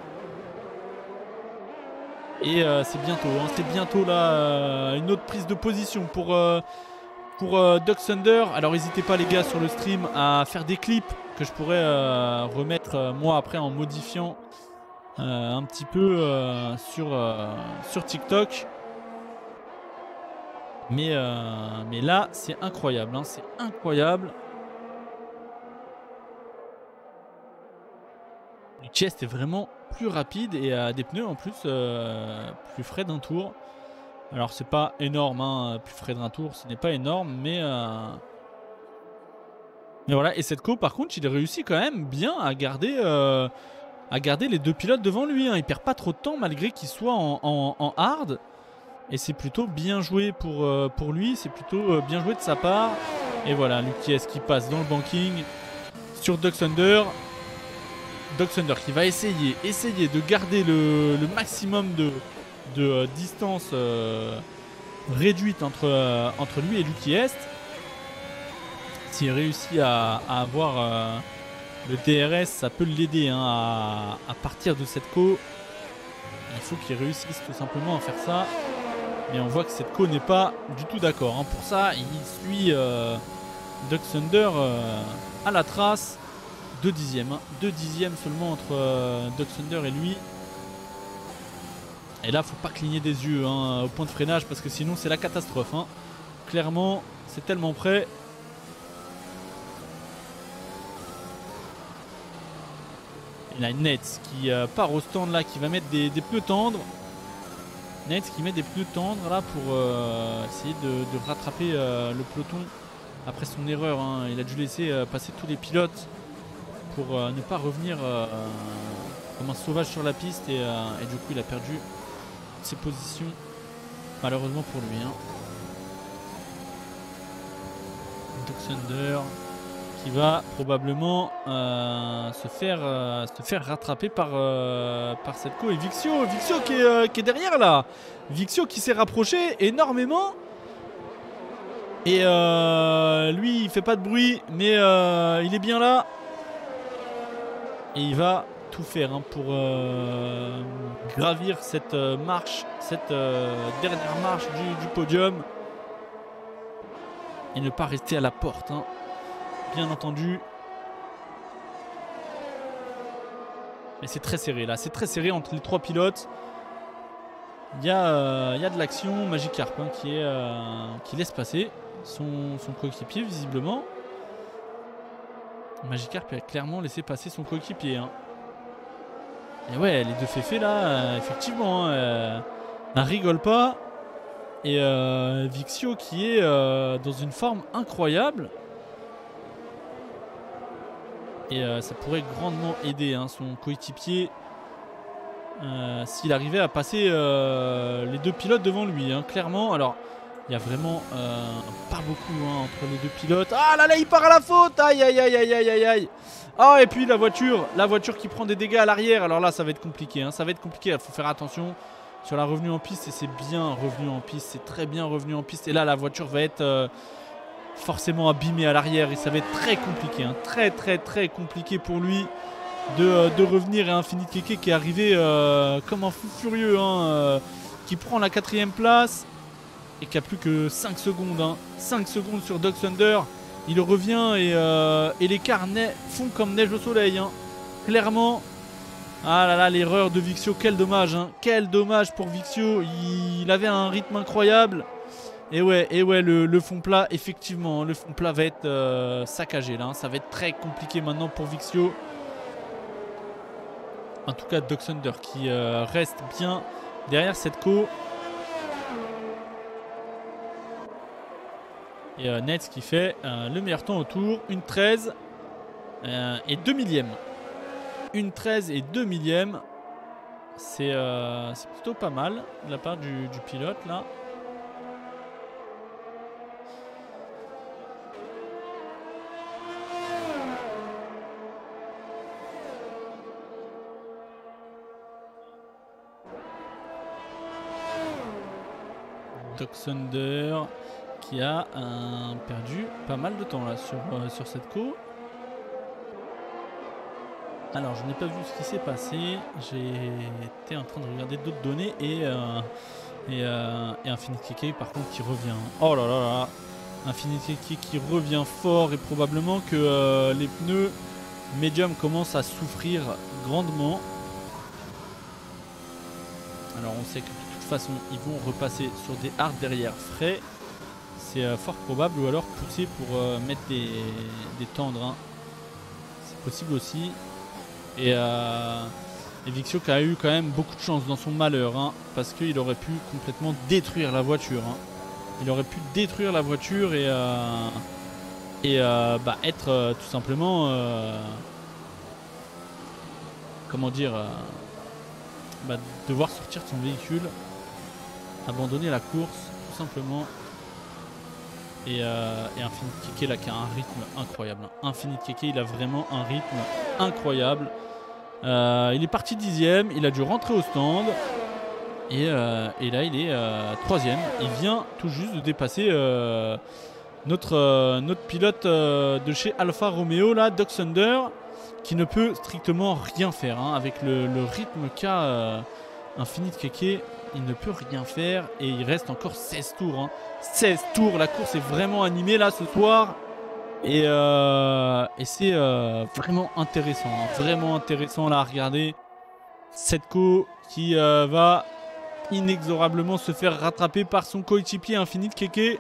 Et euh, c'est bientôt, hein, c'est bientôt là euh, une autre prise de position pour, euh, pour euh, Dog Thunder. Alors n'hésitez pas les gars sur le stream à faire des clips que je pourrais euh, remettre euh, moi après en modifiant euh, un petit peu euh, sur, euh, sur TikTok. Mais, euh, mais là c'est incroyable, hein, c'est incroyable. Le chest est vraiment plus rapide et a des pneus en plus euh, plus frais d'un tour. Alors c'est pas énorme, hein, plus frais d'un tour, ce n'est pas énorme, mais euh... mais voilà. Et Setko par contre, il réussit quand même bien à garder, euh, à garder les deux pilotes devant lui. Hein. Il perd pas trop de temps malgré qu'il soit en, en, en hard. Et c'est plutôt bien joué pour, euh, pour lui, c'est plutôt euh, bien joué de sa part. Et voilà, Lucky S qui passe dans le banking sur Dog Thunder. Dog Thunder qui va essayer, essayer de garder le, le maximum de, de euh, distance euh, réduite entre, euh, entre lui et Lucky S. S'il réussit à, à avoir euh, le D R S, ça peut l'aider hein, à, à partir de Setko. Il faut qu'il réussisse tout simplement à faire ça. Mais on voit que Setko n'est pas du tout d'accord. Hein. Pour ça, il suit euh, Dog Thunder euh, à la trace. Deux dixièmes, hein. Deux dixièmes seulement entre euh, Dog Thunder et lui. Et là, faut pas cligner des yeux hein, au point de freinage parce que sinon c'est la catastrophe. Hein. Clairement, c'est tellement près. Il y a Nets qui euh, part au stand là, qui va mettre des, des pneus tendres. Nets qui met des pneus tendres là pour euh, essayer de, de rattraper euh, le peloton après son erreur. Hein. Il a dû laisser euh, passer tous les pilotes pour euh, ne pas revenir euh, comme un sauvage sur la piste et, euh, et du coup il a perdu ses positions malheureusement pour lui. Hein. Dog Thunder qui va probablement euh, se, faire, euh, se faire rattraper par, euh, par Setko et Vixio. Vixio qui est, euh, qui est derrière là. Vixio qui s'est rapproché énormément. Et euh, lui il fait pas de bruit mais euh, il est bien là. Et il va tout faire hein, pour euh, gravir cette euh, marche, cette euh, dernière marche du, du podium. Et ne pas rester à la porte, hein, bien entendu. Mais c'est très serré là, c'est très serré entre les trois pilotes. Il y a, euh, il y a de l'action. Magikarp hein, qui, est, euh, qui laisse passer son, son coéquipier visiblement. Magikarp a clairement laissé passer son coéquipier. Hein. Et ouais, les deux féfés là, euh, effectivement, hein, euh, n'en rigole pas. Et euh, Vixio qui est euh, dans une forme incroyable. Et euh, ça pourrait grandement aider hein, son coéquipier euh, s'il arrivait à passer euh, les deux pilotes devant lui. Hein, clairement, alors il y a vraiment euh, pas beaucoup hein, entre les deux pilotes. Ah là là, il part à la faute. Aïe aïe aïe aïe aïe aïe aïe. Ah et puis la voiture, la voiture qui prend des dégâts à l'arrière. Alors là, ça va être compliqué. Hein, ça va être compliqué. Il faut faire attention sur la revenue en piste. Et c'est bien revenu en piste. C'est très bien revenu en piste. Et là, la voiture va être euh, forcément abîmée à l'arrière. Et ça va être très compliqué. Hein, très très très compliqué pour lui de, euh, de revenir. Et Infinite Keke qui est arrivé euh, comme un fou furieux. Hein, euh, qui prend la quatrième place. Et qui a plus que cinq secondes. Hein. cinq secondes sur Dog Thunder. Il revient et, euh, et les cars font comme neige au soleil. Hein. Clairement. Ah là là, l'erreur de Vixio. Quel dommage. Hein. Quel dommage pour Vixio. Il, il avait un rythme incroyable. Et ouais, et ouais le, le fond plat, effectivement. Le fond plat va être euh, saccagé. Là, hein. Ça va être très compliqué maintenant pour Vixio. En tout cas, Dog Thunder qui euh, reste bien derrière Setko. Et euh, Nets qui fait euh, le meilleur temps au tour, une treize. euh, et deux millièmes. Une treize et deux millièmes. C'est euh, plutôt pas mal de la part du, du pilote là. Doxander qui a un, perdu pas mal de temps là sur, euh, sur cette co. Alors je n'ai pas vu ce qui s'est passé, j'ai été en train de regarder d'autres données et, euh, et, euh, et Infinite Keke par contre qui revient. Oh là là là, Infinite Keke qui revient fort et probablement que euh, les pneus médium commencent à souffrir grandement. Alors on sait que de toute façon ils vont repasser sur des hards derrière frais. C'est euh, fort probable, ou alors pousser pour euh, mettre des, des tendres. Hein. C'est possible aussi. Et, euh, et Vixio qui a eu quand même beaucoup de chance dans son malheur. Hein, parce qu'il aurait pu complètement détruire la voiture. Hein. Il aurait pu détruire la voiture et, euh, et euh, bah, être euh, tout simplement... Euh, comment dire euh, bah, devoir sortir de son véhicule. Abandonner la course, tout simplement. Et, euh, et Infinite Keke là qui a un rythme incroyable. Infinite Keke il a vraiment un rythme incroyable. Euh, il est parti dixième, il a dû rentrer au stand. Et, euh, et là il est euh, troisième. Il vient tout juste de dépasser euh, notre, euh, notre pilote euh, de chez Alfa Romeo là, Doxander, qui ne peut strictement rien faire hein, avec le, le rythme qu'a euh, Infinite Keke. Il ne peut rien faire et il reste encore seize tours. Hein. seize tours, la course est vraiment animée là ce soir. Et, euh, et c'est euh, vraiment intéressant. Hein. Vraiment intéressant là à regarder. Cette co qui euh, va inexorablement se faire rattraper par son coéquipier Infinite Keke.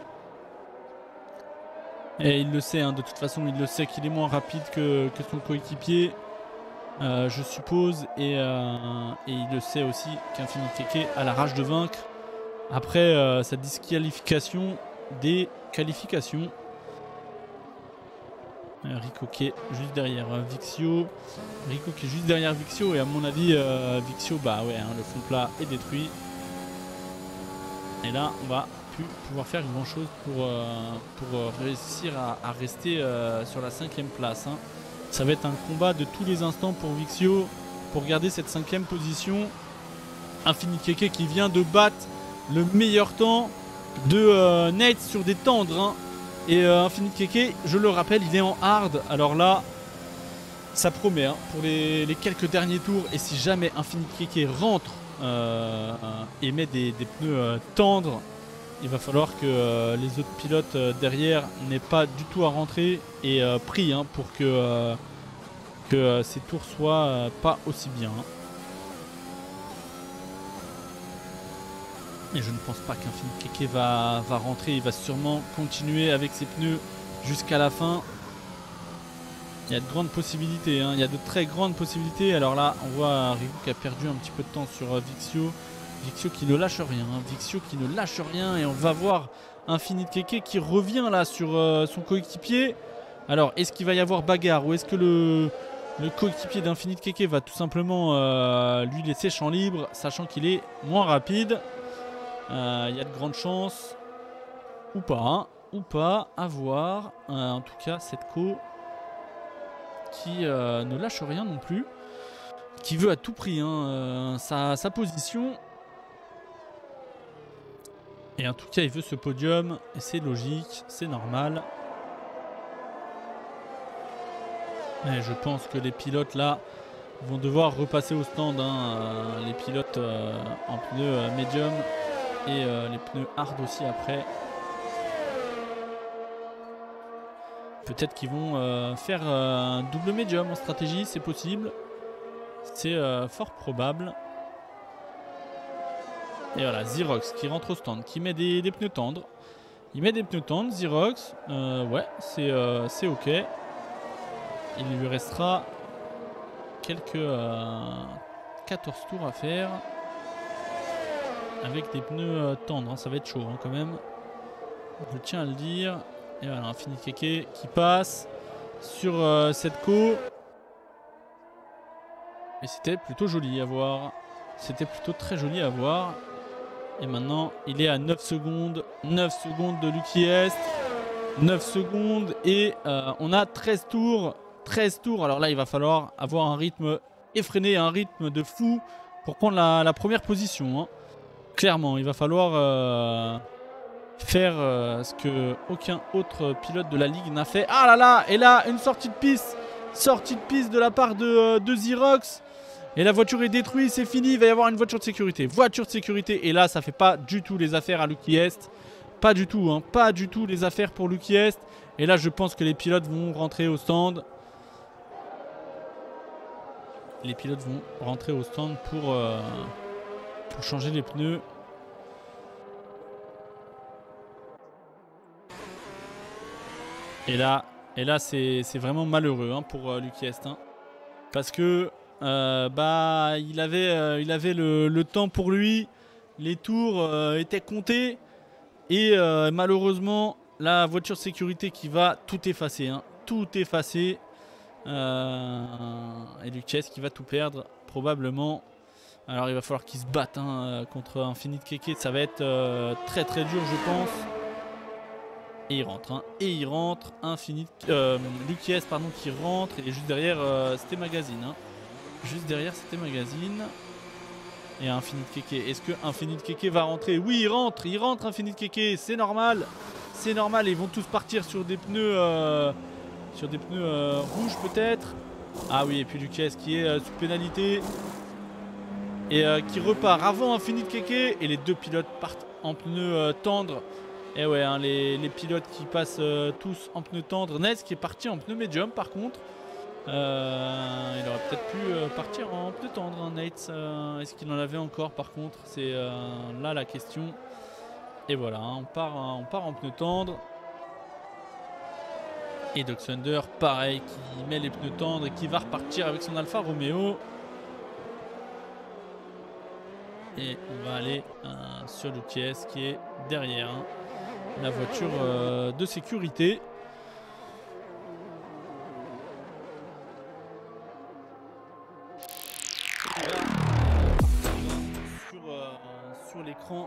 Et il le sait, hein, de toute façon il le sait qu'il est moins rapide que, que son coéquipier. Euh, je suppose, et, euh, et il le sait aussi qu'Infinite Keke a la rage de vaincre après euh, sa disqualification des qualifications. Euh, Rico qui est juste derrière euh, Vixio. Rico qui est juste derrière Vixio, et à mon avis, euh, Vixio, bah ouais, hein, le fond plat est détruit. Et là, on va plus pouvoir faire grand chose pour, euh, pour euh, réussir à, à rester euh, sur la cinquième place. Hein. Ça va être un combat de tous les instants pour Vixio pour garder cette cinquième position. Infinite Keke qui vient de battre le meilleur temps de euh, Nate sur des tendres. Hein. Et euh, Infinite Keke, je le rappelle, il est en hard. Alors là, ça promet hein, pour les, les quelques derniers tours. Et si jamais Infinite Keke rentre euh, et met des, des pneus euh, tendres, il va falloir que euh, les autres pilotes euh, derrière n'aient pas du tout à rentrer et euh, prient hein, pour que, euh, que euh, ces tours soient euh, pas aussi bien. Hein. Et je ne pense pas qu'Infinite Keke va, va rentrer. Il va sûrement continuer avec ses pneus jusqu'à la fin. Il y a de grandes possibilités. Hein. Il y a de très grandes possibilités. Alors là, on voit Rico qui a perdu un petit peu de temps sur euh, Vixio. Vixio qui ne lâche rien, hein. Vixio qui ne lâche rien, et on va voir Infinite Keke qui revient là sur euh, son coéquipier. Alors est-ce qu'il va y avoir bagarre, ou est-ce que le, le coéquipier d'Infinite Keke va tout simplement euh, lui laisser champ libre, sachant qu'il est moins rapide. Il euh, y a de grandes chances, ou pas, hein, ou pas, à voir. Euh, en tout cas cette co qui euh, ne lâche rien non plus, qui veut à tout prix hein, euh, sa, sa position. Et en tout cas, il veut ce podium, et c'est logique, c'est normal. Et je pense que les pilotes là vont devoir repasser au stand. Hein, euh, les pilotes euh, en pneus euh, médium et euh, les pneus hard aussi après. Peut-être qu'ils vont euh, faire euh, un double médium en stratégie, c'est possible. C'est euh, fort probable. Et voilà, Xerox qui rentre au stand, qui met des, des pneus tendres. Il met des pneus tendres, Xerox. Euh, ouais, c'est euh, ok. Il lui restera quelques euh, quatorze tours à faire. Avec des pneus euh, tendres, hein. Ça va être chaud hein, quand même. Je tiens à le dire. Et voilà, Infinite Keke qui passe. sur euh, cette co. Et c'était plutôt joli à voir. C'était plutôt très joli à voir. Et maintenant, il est à neuf secondes. neuf secondes de Lucky Est. neuf secondes. Et euh, on a treize tours. treize tours. Alors là, il va falloir avoir un rythme effréné, un rythme de fou pour prendre la, la première position. Hein. Clairement, il va falloir euh, faire euh, ce que aucun autre pilote de la Ligue n'a fait. Ah là là. Et là, une sortie de piste. Sortie de piste de la part de, de Xerox. Et la voiture est détruite, c'est fini, il va y avoir une voiture de sécurité. Voiture de sécurité, et là ça fait pas du tout les affaires à Lucky Est. Pas du tout, hein, pas du tout les affaires pour Lucky Est. Et là je pense que les pilotes vont rentrer au stand. Les pilotes vont rentrer au stand pour, euh, pour changer les pneus. Et là, et là c'est vraiment malheureux hein, pour euh, Lucky Est. Hein, parce que... Euh, bah, il avait, euh, il avait le, le temps pour lui, les tours euh, étaient comptés et euh, malheureusement la voiture sécurité qui va tout effacer, hein, tout effacer euh, et Lucky Est qui va tout perdre probablement. Alors il va falloir qu'il se batte hein, contre Infinite Keke, ça va être euh, très très dur je pense. Et il rentre, hein, et il rentre, Infinite, euh, Lucky Est pardon qui rentre, il est juste derrière euh, c'était Magazine. Hein. Juste derrière, c'était Magazine. Et Infinite Keke. Est-ce que Infinite Keke va rentrer? Oui, il rentre. Il rentre, Infinite Keke. C'est normal. C'est normal. Ils vont tous partir sur des pneus, euh, sur des pneus euh, rouges peut-être. Ah oui, et puis Lucky Est qui est euh, sous pénalité. Et euh, qui repart avant Infinite Keke. Et les deux pilotes partent en pneus euh, tendres. Et ouais, hein, les, les pilotes qui passent euh, tous en pneus tendres. Nets qui est parti en pneu médium par contre. Euh, il aurait peut-être pu euh, partir en pneu tendre, hein, Nate. Euh, Est-ce qu'il en avait encore par contre? C'est euh, là la question. Et voilà, hein, on, part, hein, on part en pneu tendre. Et Doc Thunder, pareil, qui met les pneus tendres et qui va repartir avec son Alfa Romeo. Et on va aller euh, sur Lucky Est qui est derrière hein, la voiture euh, de sécurité. Sur l'écran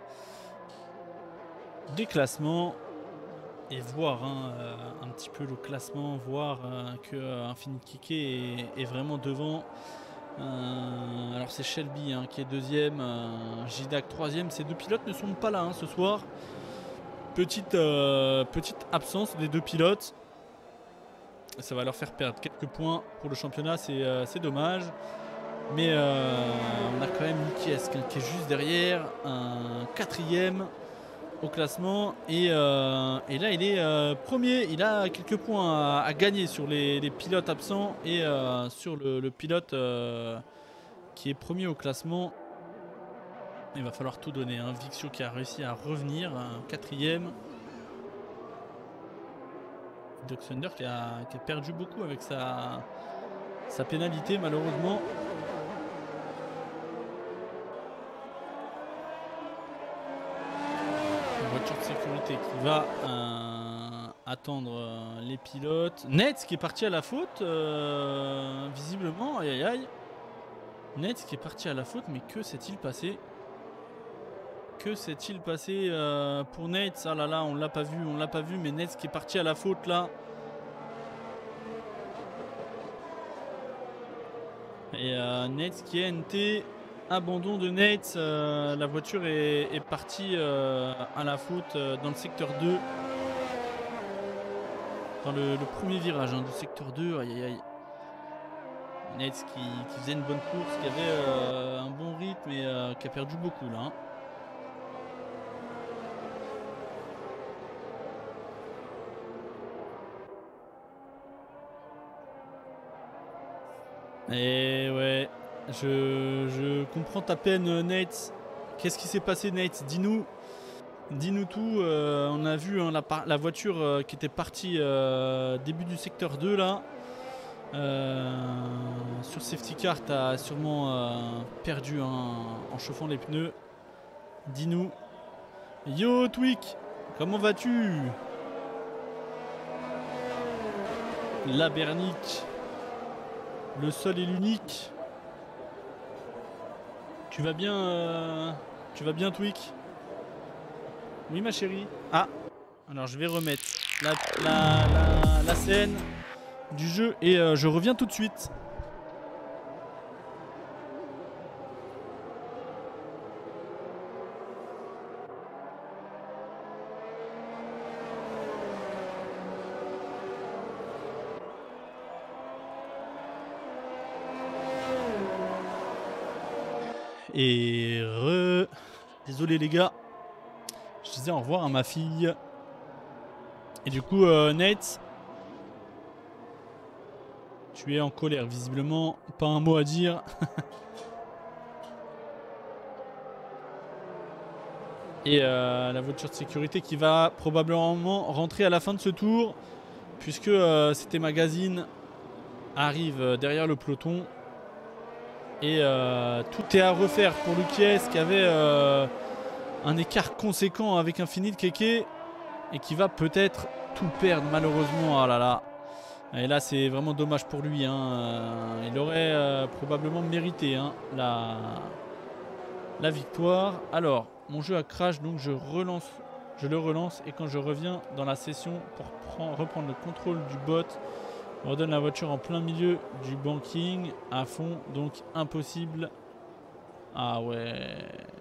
des classements et voir hein, euh, un petit peu le classement, voir euh, que euh, Infinite Keke est, est vraiment devant. Euh, alors c'est Shelby hein, qui est deuxième, euh, J D A C troisième. Ces deux pilotes ne sont pas là hein, ce soir. Petite, euh, petite absence des deux pilotes. Ça va leur faire perdre quelques points pour le championnat, c'est euh, dommage. Mais euh, on a quand même Lucky Est qui est juste derrière, un quatrième au classement. Et, euh, et là, il est euh, premier. Il a quelques points à, à gagner sur les, les pilotes absents et euh, sur le, le pilote euh, qui est premier au classement. Il va falloir tout donner. Hein. Vixio qui a réussi à revenir, un quatrième. Doc Thunder qui a, qui a perdu beaucoup avec sa, sa pénalité, malheureusement. Voiture de sécurité qui va euh, attendre euh, les pilotes. Nets qui est parti à la faute, euh, visiblement, aïe aïe aïe. Nets qui est parti à la faute, mais que s'est-il passé? Que s'est-il passé euh, pour Nets? Ah là là, on l'a pas vu, on l'a pas vu, mais Nets qui est parti à la faute là. Et euh, Nets qui est N T. Abandon de Nate, euh, la voiture est, est partie euh, à la faute euh, dans le secteur deux. Dans le, le premier virage hein, du secteur deux, aïe aïe aïe. Nate qui, qui faisait une bonne course, qui avait euh, un bon rythme et euh, qui a perdu beaucoup là. Hein. Et ouais, je, je comprends ta peine Nate. Qu'est-ce qui s'est passé Nate? Dis-nous. Dis-nous tout. Euh, on a vu hein, la, la voiture euh, qui était partie euh, début du secteur deux là. Euh, sur safety car, tu as sûrement euh, perdu hein, en chauffant les pneus. Dis-nous. Yo Twik, comment vas-tu? La Bernique. Le seul et l'unique. Tu vas bien euh... Tu vas bien Twig? Oui ma chérie. Ah. Alors je vais remettre la, la, la, la scène du jeu et euh, je reviens tout de suite. Et re... Désolé les gars. Je disais au revoir à ma fille. Et du coup, euh, Nate, tu es en colère visiblement. Pas un mot à dire. Et euh, la voiture de sécurité qui va probablement rentrer à la fin de ce tour. Puisque euh, c'était Magazine arrive derrière le peloton. Et euh, tout est à refaire pour Luquiez qui avait euh, un écart conséquent avec Infinite Keke et qui va peut-être tout perdre malheureusement. Ah là là. Et là c'est vraiment dommage pour lui. Hein. Il aurait euh, probablement mérité hein, la, la victoire. Alors mon jeu a crash donc je relance, je le relance et quand je reviens dans la session pour prendre, reprendre le contrôle du bot. On redonne la voiture en plein milieu du banking à fond, donc impossible. Ah ouais.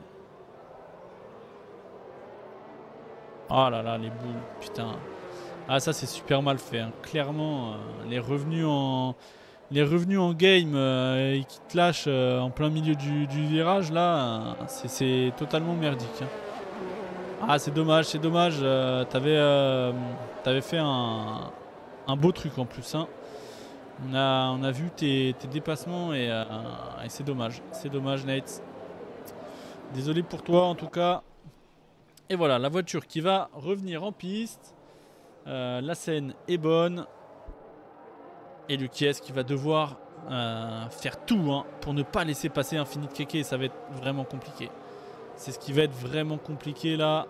Oh là là, les boules, putain. Ah ça c'est super mal fait. Hein. Clairement, euh, les revenus en les revenus en game euh, qui te lâchent euh, en plein milieu du, du virage là, euh, c'est totalement merdique. Hein. Ah c'est dommage, c'est dommage. Euh, T'avais euh, t'avais fait un un beau truc en plus. Hein. On a, on a vu tes, tes dépassements et, euh, et c'est dommage. C'est dommage, Nate. Désolé pour toi, en tout cas. Et voilà, la voiture qui va revenir en piste. Euh, la scène est bonne. Et Luquiez qui va devoir euh, faire tout hein, pour ne pas laisser passer Infinite Keke. Ça va être vraiment compliqué. C'est ce qui va être vraiment compliqué là.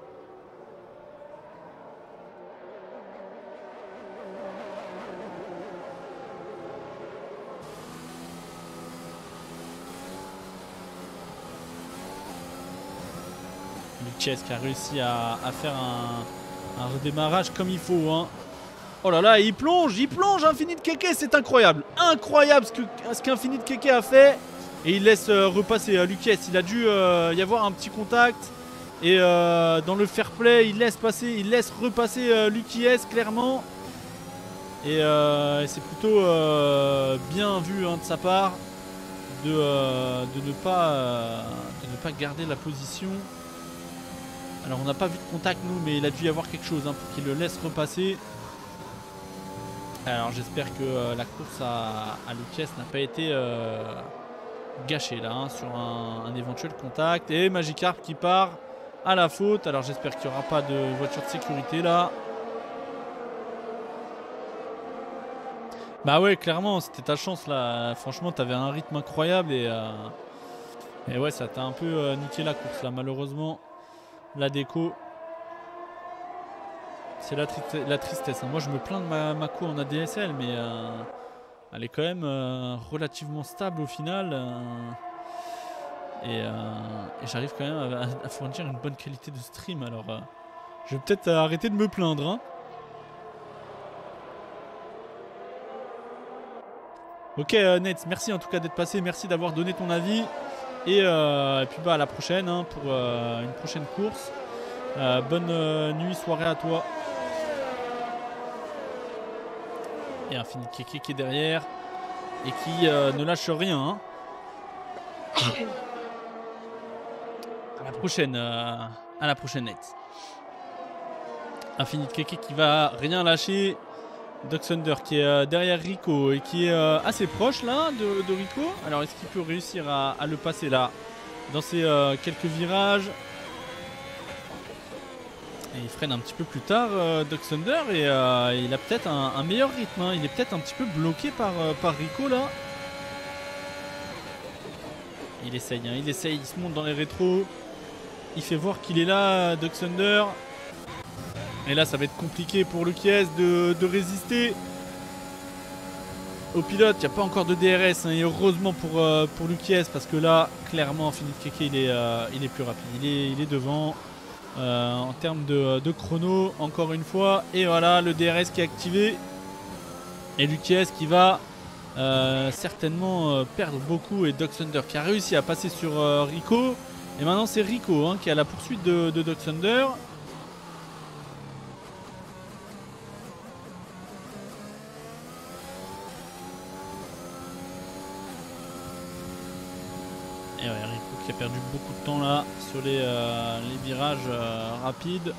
Luquiez qui a réussi à, à faire un, un redémarrage comme il faut. Hein. Oh là là, il plonge, il plonge Infinite Keke, c'est incroyable. Incroyable ce que ce qu'Infinite Keke a fait. Et il laisse euh, repasser euh, Luquiez. Il a dû euh, y avoir un petit contact. Et euh, dans le fair play, il laisse passer, il laisse repasser euh, Luquiez clairement. Et, euh, et c'est plutôt euh, bien vu hein, de sa part de, euh, de, ne pas, euh, de ne pas garder la position. Alors on n'a pas vu de contact nous, mais il a dû y avoir quelque chose hein, pour qu'il le laisse repasser. Alors j'espère que euh, la course à, à Luquiez n'a pas été euh, gâchée là hein, sur un, un éventuel contact. Et Magikarp qui part à la faute. Alors j'espère qu'il n'y aura pas de voiture de sécurité là. Bah ouais clairement c'était ta chance là. Franchement t'avais un rythme incroyable et, euh, et ouais ça t'a un peu euh, niqué la course là malheureusement. La déco, c'est la, tri la tristesse. Moi, je me plains de ma, ma co en A D S L, mais euh, elle est quand même euh, relativement stable au final. Euh, et, euh, et j'arrive quand même à, à fournir une bonne qualité de stream. Alors, euh, je vais peut-être arrêter de me plaindre. Hein. Ok, euh, Nate, merci en tout cas d'être passé. Merci d'avoir donné ton avis. Et, euh, et puis bah, à la prochaine hein, pour euh, une prochaine course. Euh, bonne euh, nuit, soirée à toi. Et Infinite Keke qui est derrière et qui euh, ne lâche rien. Hein. À la prochaine, euh, à la prochaine Nate. Infinite Keke qui va rien lâcher. Doc Thunder qui est euh, derrière Rico et qui est euh, assez proche là de, de Rico. Alors est-ce qu'il peut réussir à, à le passer là dans ces euh, quelques virages? Et il freine un petit peu plus tard euh, Doc Thunder et euh, il a peut-être un, un meilleur rythme. Hein. Il est peut-être un petit peu bloqué par, euh, par Rico là. Il essaye, hein, il essaye, il se monte dans les rétros. Il fait voir qu'il est là, Doc Thunder. Et là, ça va être compliqué pour Luquiez de, de résister. au pilote, il n'y a pas encore de D R S, hein, et heureusement pour, euh, pour Luquiez, parce que là, clairement, Infinite Keke, il est, euh, il est plus rapide, il est, il est devant euh, en termes de, de chrono, encore une fois, et voilà, le D R S qui est activé, et Luquiez qui va euh, certainement euh, perdre beaucoup, et Dog Thunder qui a réussi à passer sur euh, Rico, et maintenant c'est Rico hein, qui est à la poursuite de, de Dog Thunder. Et ouais, Rico qui a perdu beaucoup de temps là sur les, euh, les virages euh, rapides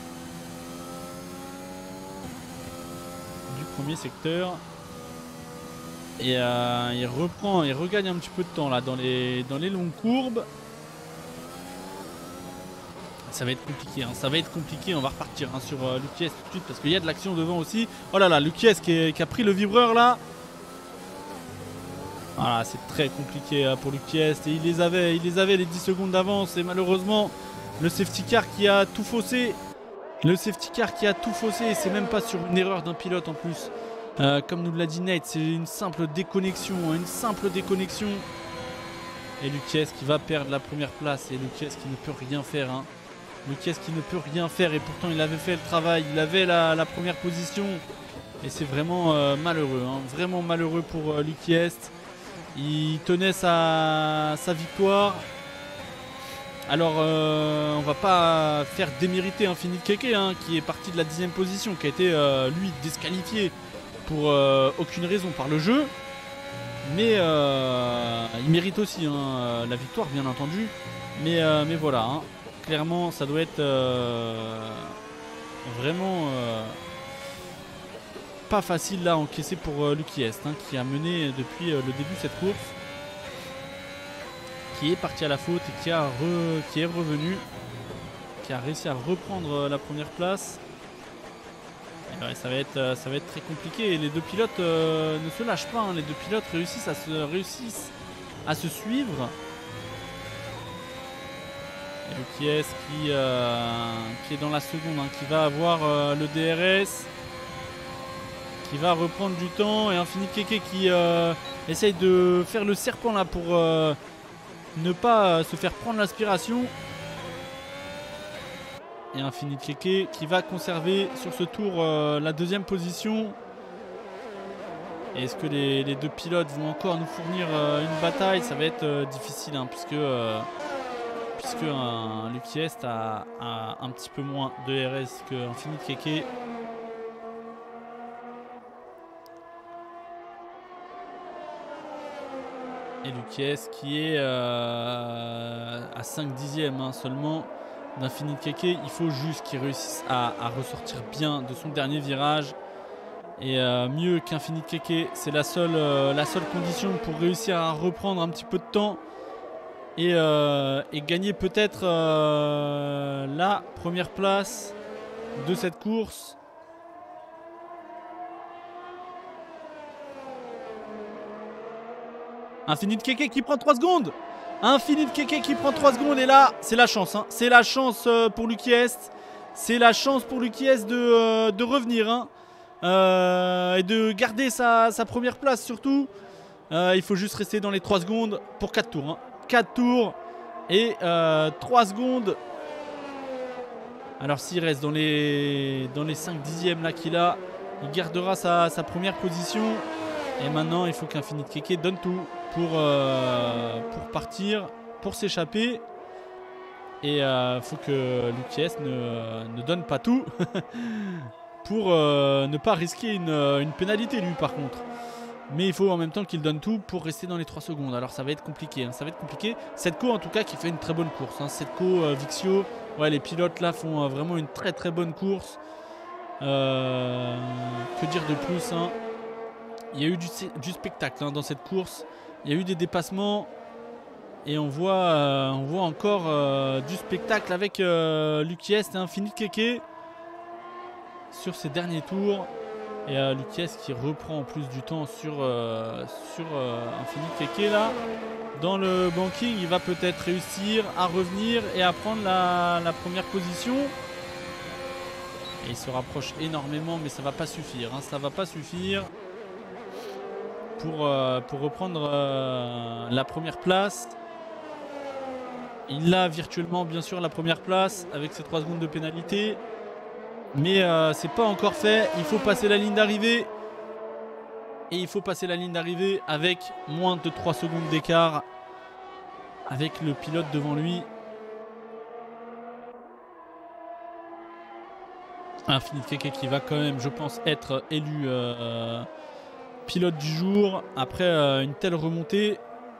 du premier secteur. Et euh, il reprend, il regagne un petit peu de temps là dans les, dans les longues courbes. Ça va être compliqué, hein. Ça va être compliqué. On va repartir hein, sur euh, Luquiez tout de suite parce qu'il y a de l'action devant aussi. Oh là là, Luquiez qui, est, qui a pris le vibreur là. Voilà, c'est très compliqué hein, pour Luquiez. Et il les avait, il les avait les dix secondes d'avance. Et malheureusement, le safety car qui a tout faussé. Le safety car qui a tout faussé. Et c'est même pas sur une erreur d'un pilote en plus. Euh, comme nous l'a dit Nate, c'est une simple déconnexion. Hein, une simple déconnexion. Et Luquiez qui va perdre la première place. Et Luquiez qui ne peut rien faire. Hein. Luquiez qui ne peut rien faire. Et pourtant, il avait fait le travail. Il avait la, la première position. Et c'est vraiment euh, malheureux. Hein, vraiment malheureux pour euh, Luquiez. Il tenait sa, sa victoire. Alors euh, on va pas faire démériter Infinite Keke hein, qui est parti de la dixième position, qui a été euh, lui disqualifié pour euh, aucune raison par le jeu. Mais euh, il mérite aussi hein, la victoire bien entendu. Mais, euh, mais voilà, hein, clairement ça doit être euh, vraiment euh, pas facile là à encaisser pour euh, Luquiez hein, qui a mené depuis euh, le début cette course, qui est parti à la faute et qui, a re, qui est revenu, qui a réussi à reprendre euh, la première place. Et ouais, ça, va être, euh, ça va être très compliqué et les deux pilotes euh, ne se lâchent pas, hein. Les deux pilotes réussissent à se, réussissent à se suivre. Et Luquiez qui, euh, qui est dans la seconde, hein, qui va avoir euh, le D R S, qui va reprendre du temps, et Infinite Keke qui euh, essaye de faire le serpent là pour euh, ne pas euh, se faire prendre l'aspiration. Et Infinite Keke qui va conserver sur ce tour euh, la deuxième position. Est-ce que les, les deux pilotes vont encore nous fournir euh, une bataille? Ça va être euh, difficile hein, puisque, euh, puisque un Luquiez a, a un petit peu moins de R S que Infinite Keke. Et Luquiez qui est euh, à cinq dixièmes hein, seulement d'Infinite Keke. Il faut juste qu'il réussisse à, à ressortir bien de son dernier virage. Et euh, mieux qu'Infinite Keke, c'est la seule, euh, la seule condition pour réussir à reprendre un petit peu de temps. Et, euh, et gagner peut-être euh, la première place de cette course. Infinite Keke qui prend trois secondes. Infinite Keke qui prend trois secondes. Et là, c'est la chance. Hein. C'est la chance euh, pour Luquiez. C'est la chance pour Luquiez de, euh, de revenir. Hein. Euh, et de garder sa, sa première place surtout. Euh, il faut juste rester dans les trois secondes pour quatre tours. Hein. quatre tours et euh, trois secondes. Alors s'il reste dans les, dans les cinq dixièmes là qu'il a, il gardera sa, sa première position. Et maintenant, il faut qu'Infinite Keke donne tout pour, euh, pour partir, pour s'échapper. Et il euh, faut que Luquiez ne, ne donne pas tout pour euh, ne pas risquer une, une pénalité, lui, par contre. Mais il faut en même temps qu'il donne tout pour rester dans les trois secondes. Alors ça va être compliqué. Hein, ça va être compliqué. Setco, en tout cas, qui fait une très bonne course. Hein. Setco, euh, Vixio, ouais, les pilotes là font euh, vraiment une très très bonne course. Euh, que dire de plus hein. Il y a eu du, du spectacle hein, dans cette course. Il y a eu des dépassements. Et on voit, euh, on voit encore euh, du spectacle avec euh, Luquiez et Infinite Keke sur ces derniers tours. Et euh, Luquiez qui reprend en plus du temps sur, euh, sur euh, Infinite Keke là. Dans le banking, il va peut-être réussir à revenir et à prendre la, la première position. Et il se rapproche énormément, mais ça va pas suffire. Hein, ça va pas suffire. pour, euh, pour reprendre euh, la première place. Il a virtuellement bien sûr la première place avec ses trois secondes de pénalité. Mais euh, c'est pas encore fait. Il faut passer la ligne d'arrivée. Et il faut passer la ligne d'arrivée avec moins de trois secondes d'écart avec le pilote devant lui. Infinite Keke qui va quand même, je pense, être élu euh, pilote du jour après euh, une telle remontée.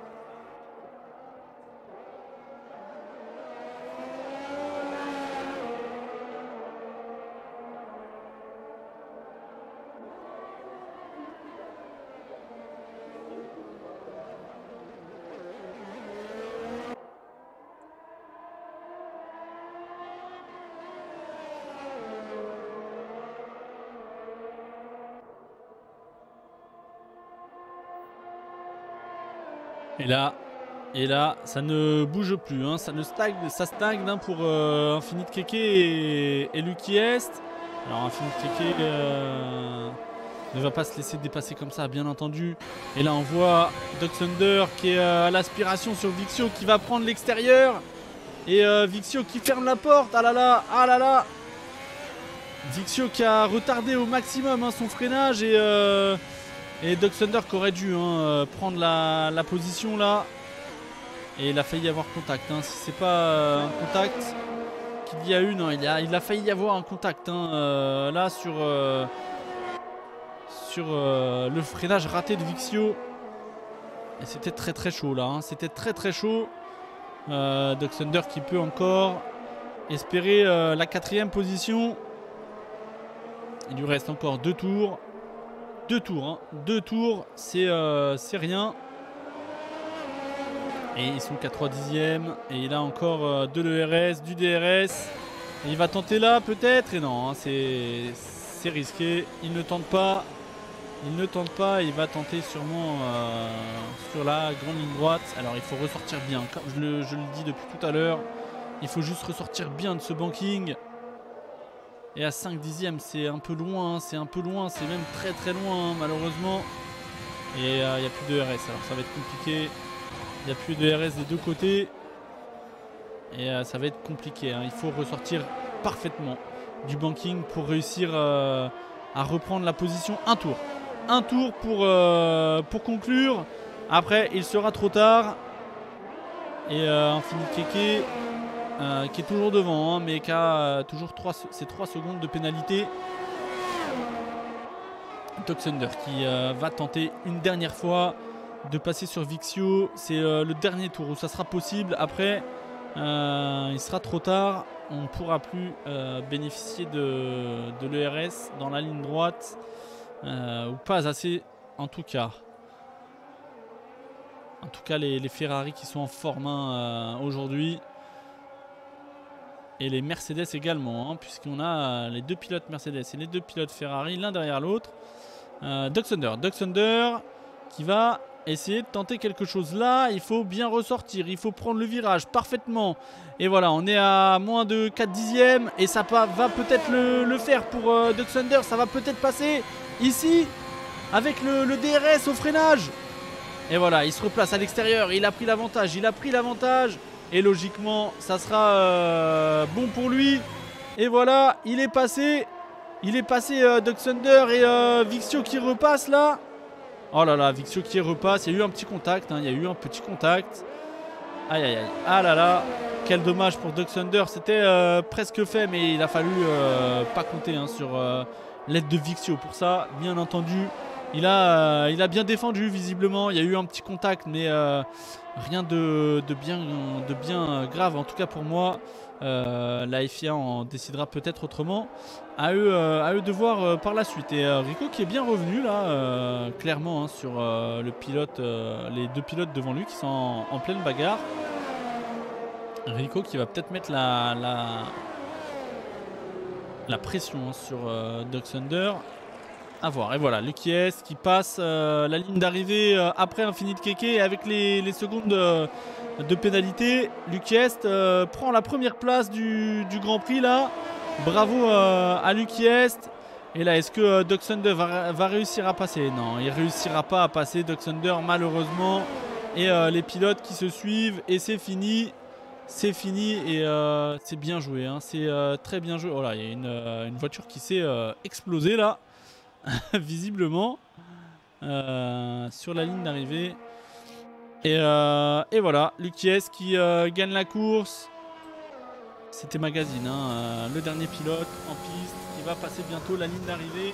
Et là, et là, ça ne bouge plus, hein, ça ne stagne, ça stagne hein, pour euh, Infinite Keke et, et Lucky Est. Alors Infinite Keke euh, ne va pas se laisser dépasser comme ça, bien entendu. Et là, on voit Dog Thunder qui est euh, à l'aspiration sur Vixio qui va prendre l'extérieur. Et euh, Vixio qui ferme la porte. Ah là là, ah là là. Vixio qui a retardé au maximum hein, son freinage et... Euh, Et Dog Thunder qui aurait dû hein, prendre la, la position là. Et il a failli y avoir contact. Hein. Si c'est pas euh, un contact qu'il y a eu, non, il a, il a failli y avoir un contact. Hein, euh, là sur, euh, sur euh, le freinage raté de Vixio. Et c'était très très chaud là. Hein. C'était très très chaud. Euh, Dog Thunder qui peut encore espérer euh, la quatrième position. Il lui reste encore deux tours. Deux tours, hein. Deux tours, c'est euh, rien. Et ils sont qu'à trois dixièmes. Et il a encore euh, de l'E R S, du D R S. Et il va tenter là peut-être. Et non, hein, c'est risqué. Il ne tente pas. Il ne tente pas. Il va tenter sûrement euh, sur la grande ligne droite. Alors il faut ressortir bien. Comme je le, je le dis depuis tout à l'heure. Il faut juste ressortir bien de ce banking. Et à cinq dixièmes, c'est un peu loin, hein, c'est un peu loin, c'est même très très loin hein, malheureusement. Et il euh, n'y a plus de R S, alors ça va être compliqué. Il n'y a plus de R S des deux côtés. Et euh, ça va être compliqué, hein. Il faut ressortir parfaitement du banking pour réussir euh, à reprendre la position. Un tour. Un tour pour, euh, pour conclure. Après, il sera trop tard. Et euh, Infinite Keke... Euh, qui est toujours devant, hein, mais qui a euh, toujours trois, ses trois secondes de pénalité. Dog Thunder qui euh, va tenter une dernière fois de passer sur Vixio. C'est euh, le dernier tour où ça sera possible. Après, euh, il sera trop tard. On ne pourra plus euh, bénéficier de, de l'E R S dans la ligne droite. Euh, ou pas assez, en tout cas. En tout cas, les, les Ferrari qui sont en forme hein, euh, aujourd'hui. Et les Mercedes également, hein, puisqu'on a les deux pilotes Mercedes et les deux pilotes Ferrari, l'un derrière l'autre. Euh, Dog Thunder, Dog Thunder qui va essayer de tenter quelque chose là. Il faut bien ressortir, il faut prendre le virage parfaitement. Et voilà, on est à moins de quatre dixièmes et ça va peut-être le, le faire pour euh, Dog Thunder. Ça va peut-être passer ici avec le, le D R S au freinage. Et voilà, il se replace à l'extérieur, il a pris l'avantage, il a pris l'avantage. Et logiquement, ça sera euh, bon pour lui. Et voilà, il est passé. Il est passé euh, Dog Thunder et euh, Vixio qui repasse là. Oh là là, Vixio qui repasse. Il y a eu un petit contact. Hein, il y a eu un petit contact. Aïe aïe aïe. Ah là là. Quel dommage pour Dog Thunder. C'était euh, presque fait, mais il a fallu euh, pas compter hein, sur euh, l'aide de Vixio pour ça. Bien entendu. Il a, euh, il a bien défendu visiblement. Il y a eu un petit contact, mais euh, rien de, de, bien, de bien grave. En tout cas pour moi, euh, la F I A en décidera peut-être autrement. À eux, euh, à eux de voir euh, par la suite. Et euh, Rico qui est bien revenu là, euh, clairement hein, sur euh, le pilote, euh, les deux pilotes devant lui qui sont en, en pleine bagarre. Rico qui va peut-être mettre la, la, la pression hein, sur euh, Dog Thunder. À voir. Et voilà, Lucky S qui passe euh, la ligne d'arrivée euh, après Infinite Keke et avec les, les secondes euh, de pénalité. Lucky S euh, prend la première place du, du Grand Prix là. Bravo euh, à Lucky S. Et là, est-ce que euh, Doc Thunder va, va réussir à passer? Non, il réussira pas à passer Doc Thunder malheureusement. Et euh, les pilotes qui se suivent et c'est fini. C'est fini et euh, c'est bien joué. Hein. C'est euh, très bien joué. Oh là, il y a une, euh, une voiture qui s'est euh, explosée là, visiblement, euh, sur la ligne d'arrivée. Et, euh, et voilà, Lucky S qui euh, gagne la course. C'était Magazine, hein, euh, le dernier pilote en piste qui va passer bientôt la ligne d'arrivée.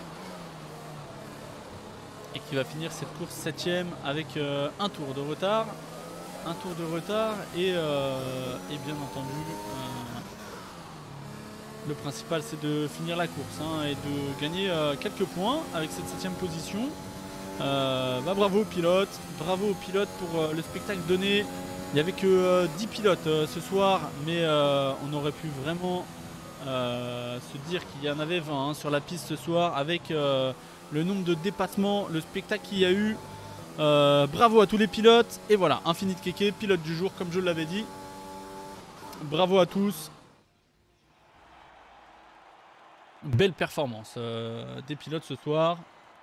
Et qui va finir cette course septième avec euh, un tour de retard. Un tour de retard et, euh, et bien entendu euh, le principal c'est de finir la course hein, et de gagner euh, quelques points avec cette septième position. Euh, bah, bravo aux pilotes, bravo aux pilotes pour euh, le spectacle donné. Il n'y avait que euh, dix pilotes euh, ce soir, mais euh, on aurait pu vraiment euh, se dire qu'il y en avait vingt hein, sur la piste ce soir avec euh, le nombre de dépassements, le spectacle qu'il y a eu. Euh, bravo à tous les pilotes. Et voilà, Infinite Keke, pilote du jour, comme je l'avais dit. Bravo à tous. Belle performance euh, des pilotes ce soir.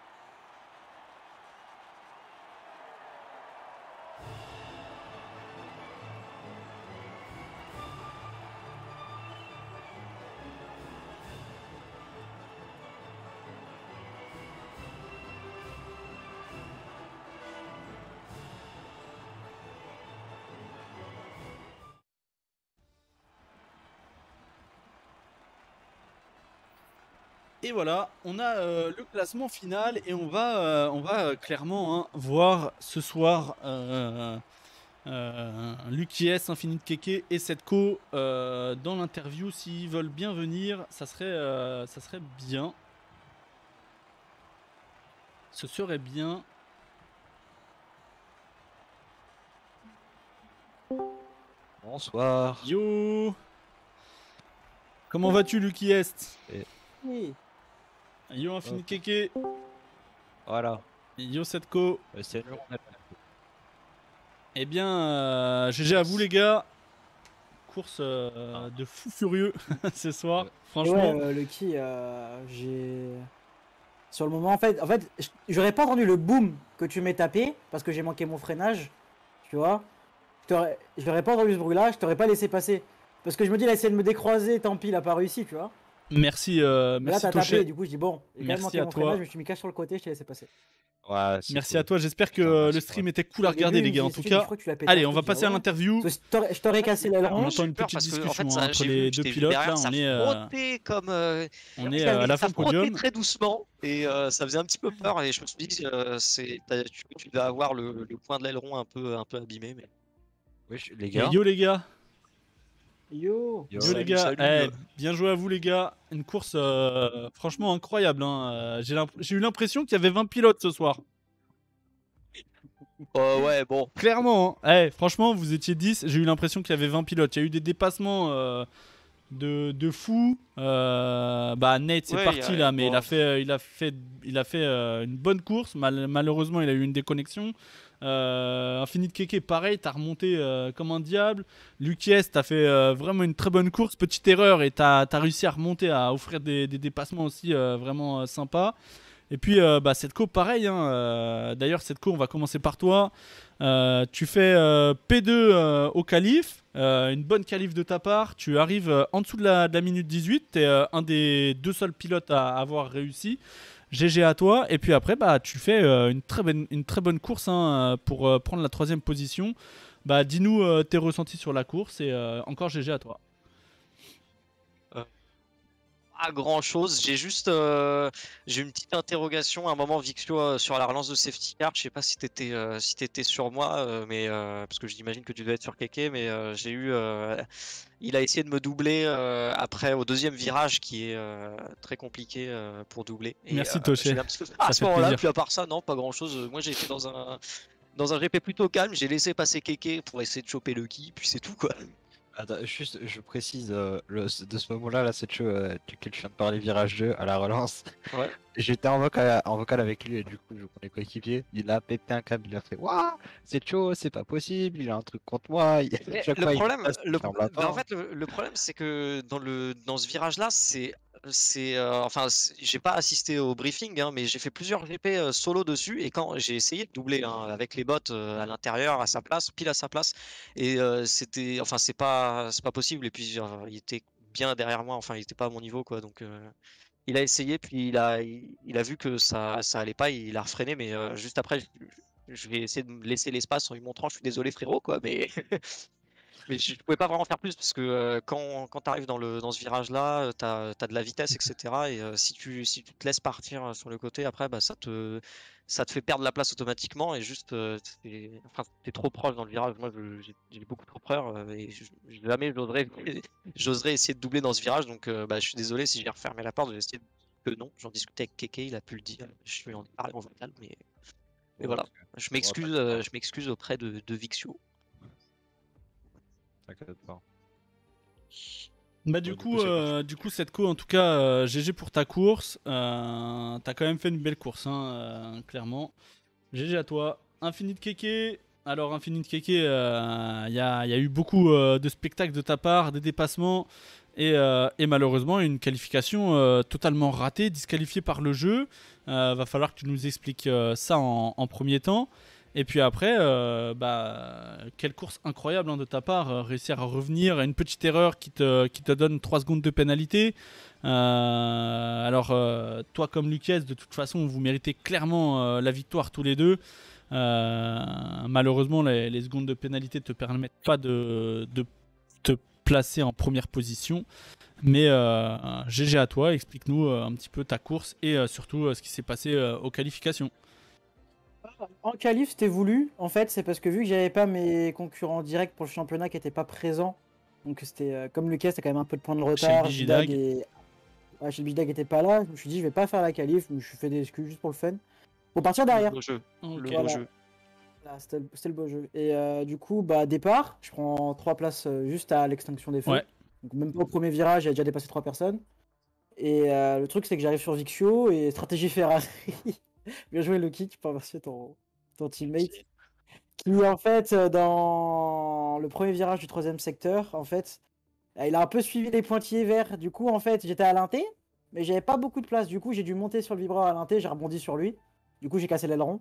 Et voilà, on a euh, le classement final et on va, euh, on va euh, clairement hein, voir ce soir euh, euh, Lucky S, Infinite Keke et Setco euh, dans l'interview. S'ils veulent bien venir, ça serait, euh, ça serait bien. Ce serait bien. Bonsoir. Yo. Comment vas-tu, Lucky Est? Et... Oui. Yo, Infinite Keke. Voilà. Yo, Setco. Euh, c'est le... Eh bien, euh, G G à vous, les gars. Course euh, de fou furieux ce soir. Ouais. Franchement. Ouais, euh, Lucky, euh, j'ai. Sur le moment, en fait, en fait j'aurais pas entendu le boom que tu m'as tapé parce que j'ai manqué mon freinage. Tu vois. Je n'aurais pas entendu ce bruit-là, je t'aurais pas laissé passer. Parce que je me dis, il a essayé de me décroiser, tant pis, il a pas réussi, tu vois. Merci, euh, Mais merci là, t'as Toché. tapé, du coup, je dis bon, j'ai quand même manqué à mon toi. freinage, je me suis mis cache sur le côté, je t'ai laissé passer. Ouais, merci cool. à toi, j'espère que Putain, le stream était cool à Au regarder, début, les gars. En je tout dis, cas, je crois que tu l'as pété, allez, je on te va dis, passer ah à ouais. l'interview. Je t'aurais cassé On l'aileron. entend une peur petite parce que, discussion en fait, ça, hein, entre j'ai les vu, deux je t'ai vu pilotes. derrière, Là, ça on est, euh, frottait comme. Euh, on est ça, euh, à la ça fin frottait podium. très doucement et euh, ça faisait un petit peu peur. Et je me suis dit, euh, c'est, tu, tu devais avoir le, le point de l'aileron un peu, un peu abîmé. Mais... Oui, les Et gars. yo, les gars. Yo. Yo, Salut, les gars. salut. Eh, bien joué à vous, les gars. Une course euh, franchement incroyable. Hein. Euh, J'ai l'imp- j'ai eu l'impression qu'il y avait vingt pilotes ce soir. Euh, ouais, bon. Clairement, hein. Eh, franchement, vous étiez dix. J'ai eu l'impression qu'il y avait vingt pilotes. Il y a eu des dépassements euh, de, de fou. Euh, bah, Nate, c'est Ouais, parti y a- là, mais bon. il a fait, il a fait, il a fait euh, une bonne course. Mal- malheureusement, il a eu une déconnexion. Euh, Infinite Keke, pareil, t'as remonté euh, comme un diable. Lucky S, t'as fait euh, vraiment une très bonne course. Petite erreur et t'as as réussi à remonter, à offrir des, des dépassements aussi euh, vraiment euh, sympas. Et puis, euh, bah, Setco, pareil. Hein, euh, D'ailleurs, Setco, on va commencer par toi. Euh, tu fais euh, P deux euh, au qualif. Euh, une bonne qualif de ta part. Tu arrives euh, en dessous de la, de la minute dix-huit. Tu es euh, un des deux seuls pilotes à avoir réussi. G G à toi. Et puis après, bah, tu fais euh, une, très bonne, une très bonne course hein, pour euh, prendre la troisième position. Bah, dis-nous euh, tes ressentis sur la course. Et euh, encore G G à toi. Pas grand chose, j'ai juste euh, j'ai une petite interrogation à un moment Vixio euh, sur la relance de safety car. Je sais pas si t'étais euh, si t'étais sur moi, euh, mais euh, parce que j'imagine que tu devais être sur Keke, mais euh, j'ai eu euh, il a essayé de me doubler euh, après au deuxième virage qui est euh, très compliqué euh, pour doubler. Et, Merci euh, Toché. j'ai un petit peu- À Ça ce fait moment-là, plaisir. puis à part ça, non, pas grand chose. Moi j'ai été dans un dans un G P plutôt calme, j'ai laissé passer Keke pour essayer de choper le qui, puis c'est tout quoi. Attends, juste, je précise, euh, le, de ce moment-là, là, cette show euh, duquel je viens de parler, virage deux, à la relance. Ouais. J'étais en vocal, en vocal avec lui et du coup, je connais coéquipier. Il a pété un câble, il a fait waouh, c'est chaud, c'est pas possible, il a un truc contre moi. Il- Mais chaque le fois, il problème, passe, le, il ferme la mais en porte. fait, le, le problème, c'est que dans le dans ce virage-là, c'est c'est euh, enfin, c'est- j'ai pas assisté au briefing, hein, mais j'ai fait plusieurs G P euh, solo dessus et quand j'ai essayé de doubler hein, avec les bots euh, à l'intérieur, à sa place, pile à sa place, et euh, c'était, enfin, c'est pas, c'est pas possible. Et puis euh, il était bien derrière moi, enfin, il était pas à mon niveau, quoi. Donc euh, il a essayé, puis il a, il, il a vu que ça, ça allait pas, il a refreiné, mais euh, juste après, je, je vais essayer de me laisser l'espace en lui montrant, je suis désolé frérot, quoi, mais Mais je, je pouvais pas vraiment faire plus parce que euh, quand, quand tu arrives dans, le, dans ce virage-là, tu as, de la vitesse, et cetera. Et euh, si, tu, si tu te laisses partir euh, sur le côté, après, bah, ça te, ça te fait perdre la place automatiquement et juste, euh, t'es, enfin, t'es trop proche dans le virage. Moi, je- j'ai j'ai beaucoup trop peur euh, et je, je- jamais j'oserais, j'oserais essayer de doubler dans ce virage. Donc, euh, bah, je suis désolé si j'ai refermé la porte. J'ai essayé de que non. J'en discutais avec Keke, il a pu le dire. Je lui en ai parlé en vocal, mais, mais Ouais, voilà. parce que- Je Ouais, m'excuse, t'inquiète euh, pas, je m'excuse auprès de, de Vixio. t'inquiète pas. Bah Ouais, du du coup, coup, c'est euh, du coup cette co en tout cas, euh, G G pour ta course. Euh, T'as quand même fait une belle course, hein, euh, clairement. G G à toi. Infinite Keke. Alors Infinite Keke, il euh, y, a, y a eu beaucoup euh, de spectacles de ta part, des dépassements et, euh, et malheureusement une qualification euh, totalement ratée, disqualifiée par le jeu. Euh, va falloir que tu nous expliques euh, ça en, en premier temps. Et puis après, euh, bah, quelle course incroyable hein, de ta part, euh, réussir à revenir à une petite erreur qui te, qui te donne trois secondes de pénalité. Euh, alors, euh, toi comme Lucas, de toute façon, vous méritez clairement euh, la victoire tous les deux. Euh, malheureusement, les, les secondes de pénalité ne te permettent pas de, de te placer en première position. Mais euh, G G à toi, explique-nous euh, un petit peu ta course et euh, surtout euh, ce qui s'est passé euh, aux qualifications. En qualif, c'était voulu. En fait, c'est parce que vu que j'avais pas mes concurrents directs pour le championnat qui étaient pas présents, donc c'était euh, comme Lucas, c'était quand même un peu de point de retard. Shelby Jidag Jidag. et ouais, Shelby Jidag était pas là. Je me suis dit, je vais pas faire la qualif. Je me suis fait des excuses juste pour le fun. Pour partir Le derrière. beau jeu. Ok. Le beau Voilà. jeu. Là, C'était le, c'était le beau jeu. Et euh, du coup, bah départ, je prends trois places euh, juste à l'extinction des feux. Ouais. Donc même pas au premier virage, j'ai déjà dépassé trois personnes. Et euh, le truc, c'est que j'arrive sur Vixio et stratégie Ferrari. Bien joué, Lucky, tu peux remercier ton, ton teammate. Qui, en fait, euh, dans le premier virage du troisième secteur, en fait, euh, il a un peu suivi les pointillés verts. Du coup, en fait, j'étais à l'inté, mais j'avais pas beaucoup de place. Du coup, j'ai dû monter sur le vibreur à l'inté, j'ai rebondi sur lui. Du coup, j'ai cassé l'aileron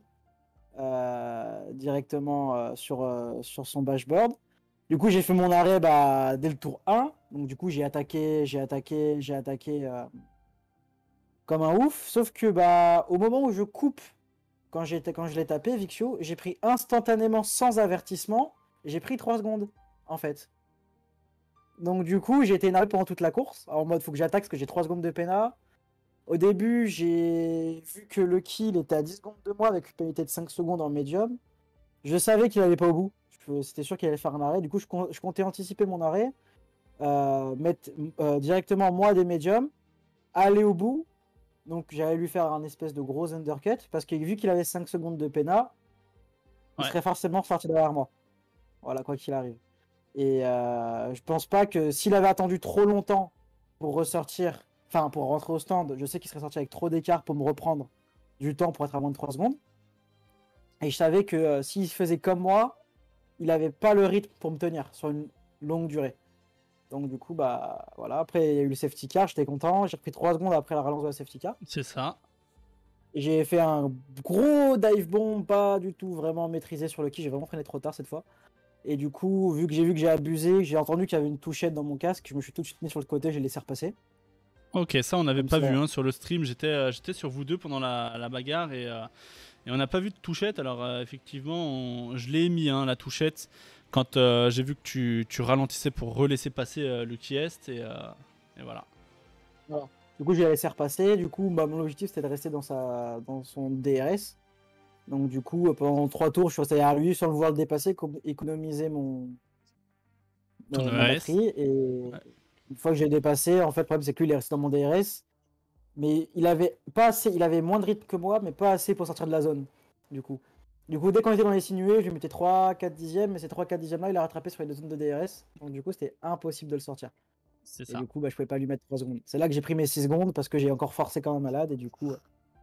euh, directement euh, sur, euh, sur son dashboard. Du coup, j'ai fait mon arrêt bah, dès le tour un. Donc, du coup, j'ai attaqué, j'ai attaqué, j'ai attaqué euh, comme un ouf. Sauf que, bah, au moment où je coupe, quand, j'ai, quand je l'ai tapé, Vixio, j'ai pris instantanément, sans avertissement, j'ai pris trois secondes, en fait. Donc, du coup, j'ai été énervé pendant toute la course. En mode, faut que j'attaque parce que j'ai trois secondes de pénal. Au début, j'ai vu que le kill était à dix secondes de moi avec une pénalité de cinq secondes en médium. Je savais qu'il allait pas au bout. Je- C'était sûr qu'il allait faire un arrêt. Du coup, je, com- je comptais anticiper mon arrêt, euh, mettre euh, directement moi des médiums, aller au bout. Donc, j'allais lui faire un espèce de gros undercut parce que vu qu'il avait cinq secondes de pénal, il Ouais. serait forcément sorti derrière moi. Voilà, quoi qu'il arrive. Et euh, je pense pas que s'il avait attendu trop longtemps pour ressortir, enfin pour rentrer au stand, je sais qu'il serait sorti avec trop d'écart pour me reprendre du temps pour être à moins de trois secondes. Et je savais que euh, s'il faisait comme moi, il avait pas le rythme pour me tenir sur une longue durée. Donc du coup, bah voilà. Après, il y a eu le safety car, j'étais content. J'ai repris trois secondes après la relance de la safety car. C'est ça. Et j'ai fait un gros dive bomb, pas du tout vraiment maîtrisé sur le qui. J'ai vraiment freiné trop tard cette fois. Et du coup, vu que j'ai vu que j'ai abusé, que j'ai entendu qu'il y avait une touchette dans mon casque, je me suis tout de suite mis sur le côté, j'ai laissé repasser. Ok, ça on n'avait Comme pas ça. vu hein, sur le stream. J'étais euh, j'étais sur vous deux pendant la, la bagarre et, euh, et on n'a pas vu de touchette. Alors euh, effectivement, on- je l'ai mis hein, la touchette quand euh, j'ai vu que tu, tu ralentissais pour relaisser passer euh, Lucky Est et, euh, et voilà. Du coup, j'ai laissé repasser. Du coup, bah, mon objectif c'était de rester dans, sa... dans son D R S. Donc, du coup, euh, pendant trois tours, je suis resté derrière lui sans le voir le dépasser, com- économiser mon, Ton euh, ma E R S. batterie. Et Ouais. une fois que j'ai dépassé, en fait, le problème c'est que lui il est resté dans mon D R S. Mais il avait pas assez, il avait moins de rythme que moi, mais pas assez pour sortir de la zone. Du coup. Du coup, dès qu'on était dans les sinués, je lui mettais trois quatre dixièmes, mais ces trois quatre dixièmes là, il a rattrapé sur les deux zones de D R S. Donc, du coup, c'était impossible de le sortir. C'est Et ça. du coup, bah, je pouvais pas lui mettre trois secondes. C'est là que j'ai pris mes six secondes parce que j'ai encore forcé quand même malade. Et du coup, euh,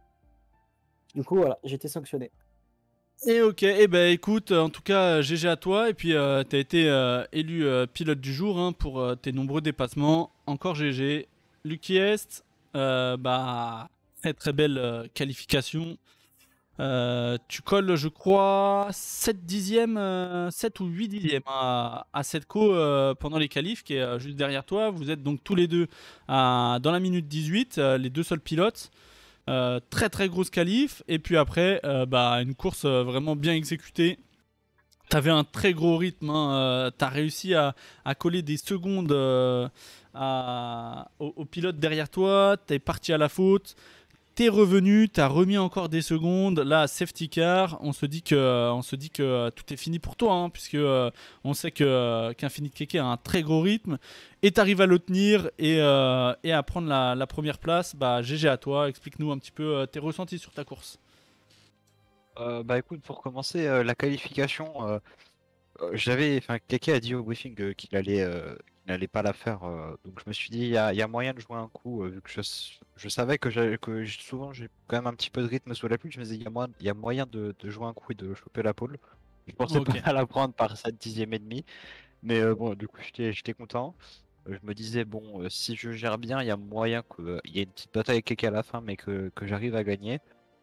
du coup voilà, j'ai été sanctionné. Et ok, et ben écoute, en tout cas, G G à toi. Et puis, euh, t'as été euh, élu euh, pilote du jour hein, pour euh, tes nombreux dépassements. Encore G G. Lucky Est, euh, bah, très très belle euh, qualification. Euh, tu colles, je crois, sept dixièmes, euh, sept ou huit dixièmes à, à Setco euh, pendant les qualifs, qui est euh, juste derrière toi. Vous êtes donc tous les deux à- dans la minute dix-huit, euh, les deux seuls pilotes. Euh, très très grosse qualif. Et puis après, euh, bah, une course euh, vraiment bien exécutée. T'avais un très gros rythme, hein, euh, t'as réussi à, à coller des secondes euh, à- au, au pilote derrière toi, t'es parti à la faute, t'es revenu, t'as remis encore des secondes, là safety car, on se dit que, on se dit que euh, tout est fini pour toi, hein, puisque euh, on sait que euh, qu'Infinite Keke a un très gros rythme, et t'arrives à le tenir et, euh, et à prendre la, la première place. Bah G G à toi, explique-nous un petit peu euh, tes ressentis sur ta course. Euh, bah écoute, pour commencer, euh, la qualification, euh, euh, j'avais, enfin, Keke a dit au briefing euh, qu'il allait, euh, qu'il n'allait pas la faire, euh, donc je me suis dit, il y a, il y a moyen de jouer un coup, euh, vu que je, s- je savais que, j'avais- que j- souvent j'ai quand même un petit peu de rythme sous la pluie, je me disais, il y a moyen, il y a moyen de, de jouer un coup et de choper la pole. Je pensais pas Ok. à la prendre par sept dixième et demi, mais euh, bon, du coup, j'étais, j'étais content. Euh, Je me disais, bon, euh, si je gère bien, il y a moyen qu'il y ait une petite bataille avec Keke à la fin, mais que, que j'arrive à gagner.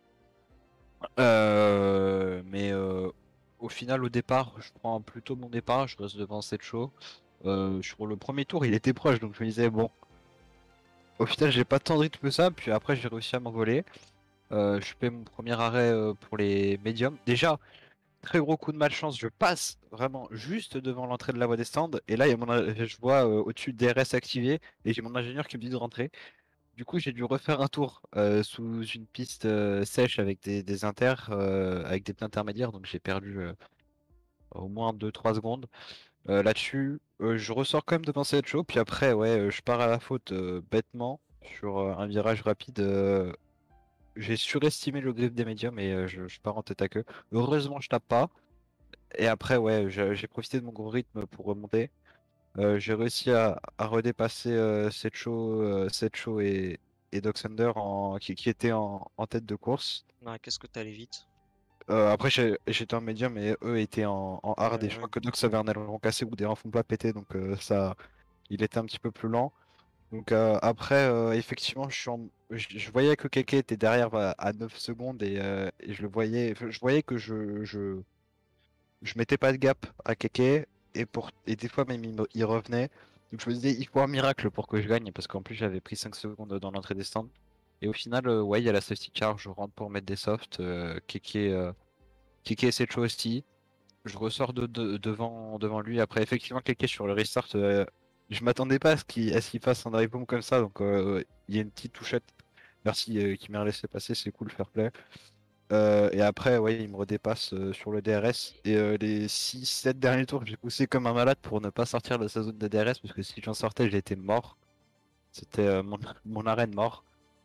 Euh, mais euh, au final, au départ, je prends plutôt mon départ, je reste devant cette show. Euh, sur le premier tour, il était proche, donc je me disais, bon, au final, j'ai pas tant de rythme que ça, puis après, j'ai réussi à m'envoler. Euh, je fais mon premier arrêt euh, pour les médiums. Déjà, très gros coup de malchance, je passe vraiment juste devant l'entrée de la voie des stands, et là, il y a mon, je vois euh, au-dessus D R S activé, et j'ai mon ingénieur qui me dit de rentrer. Du coup, j'ai dû refaire un tour euh, sous une piste euh, sèche avec des, des inters, euh, avec des pneus intermédiaires, donc j'ai perdu euh, au moins deux trois secondes. Euh, là-dessus, euh, je ressors quand même devant cette show, puis après, ouais, euh, je pars à la faute euh, bêtement sur euh, un virage rapide. euh, J'ai surestimé le grip des médiums et euh, je, je pars en tête à queue. Heureusement, je tape pas. Et après, ouais, j'ai j'ai profité de mon gros rythme pour remonter. Euh, j'ai réussi à, à redépasser euh, cette show, euh, cette show et, et Doc Thunder en, qui, qui étaient en, en tête de course. Ouais, qu'est-ce que t'es allé vite? Euh, après, j'ai- j'étais en médium et eux étaient en, en hard. Et Ouais, je crois ouais. que Doc avait un aileron cassé ou des renfonds pas pétés, donc euh, ça, il était un petit peu plus lent. Donc euh, après, euh, effectivement, je, suis en- je, je voyais que Keke était derrière à, à neuf secondes et, euh, et je le voyais, enfin, je voyais que je, je, je mettais pas de gap à Keke et, pour, et des fois même il, me- il revenait. Donc je me disais, il faut un miracle pour que je gagne parce qu'en plus j'avais pris cinq secondes dans l'entrée des stands. Et au final, euh, ouais, il y a la safety car, je rentre pour mettre des softs. Euh, Keke, euh, Keke essaie de show aussi. Je ressors de, de- devant, devant lui. Après, effectivement, Keke sur le restart, euh, je m'attendais pas à ce qu'il à ce qu'il fasse un drive bomb comme ça. Donc euh, il y a une petite touchette. Merci euh, qui m'a laissé passer, c'est cool, fair play. Euh, et après, ouais, il me redépasse euh, sur le D R S. Et euh, les six sept derniers tours, j'ai poussé comme un malade pour ne pas sortir de sa zone de D R S parce que si j'en sortais, j'étais mort. C'était euh, mon, mon arène mort.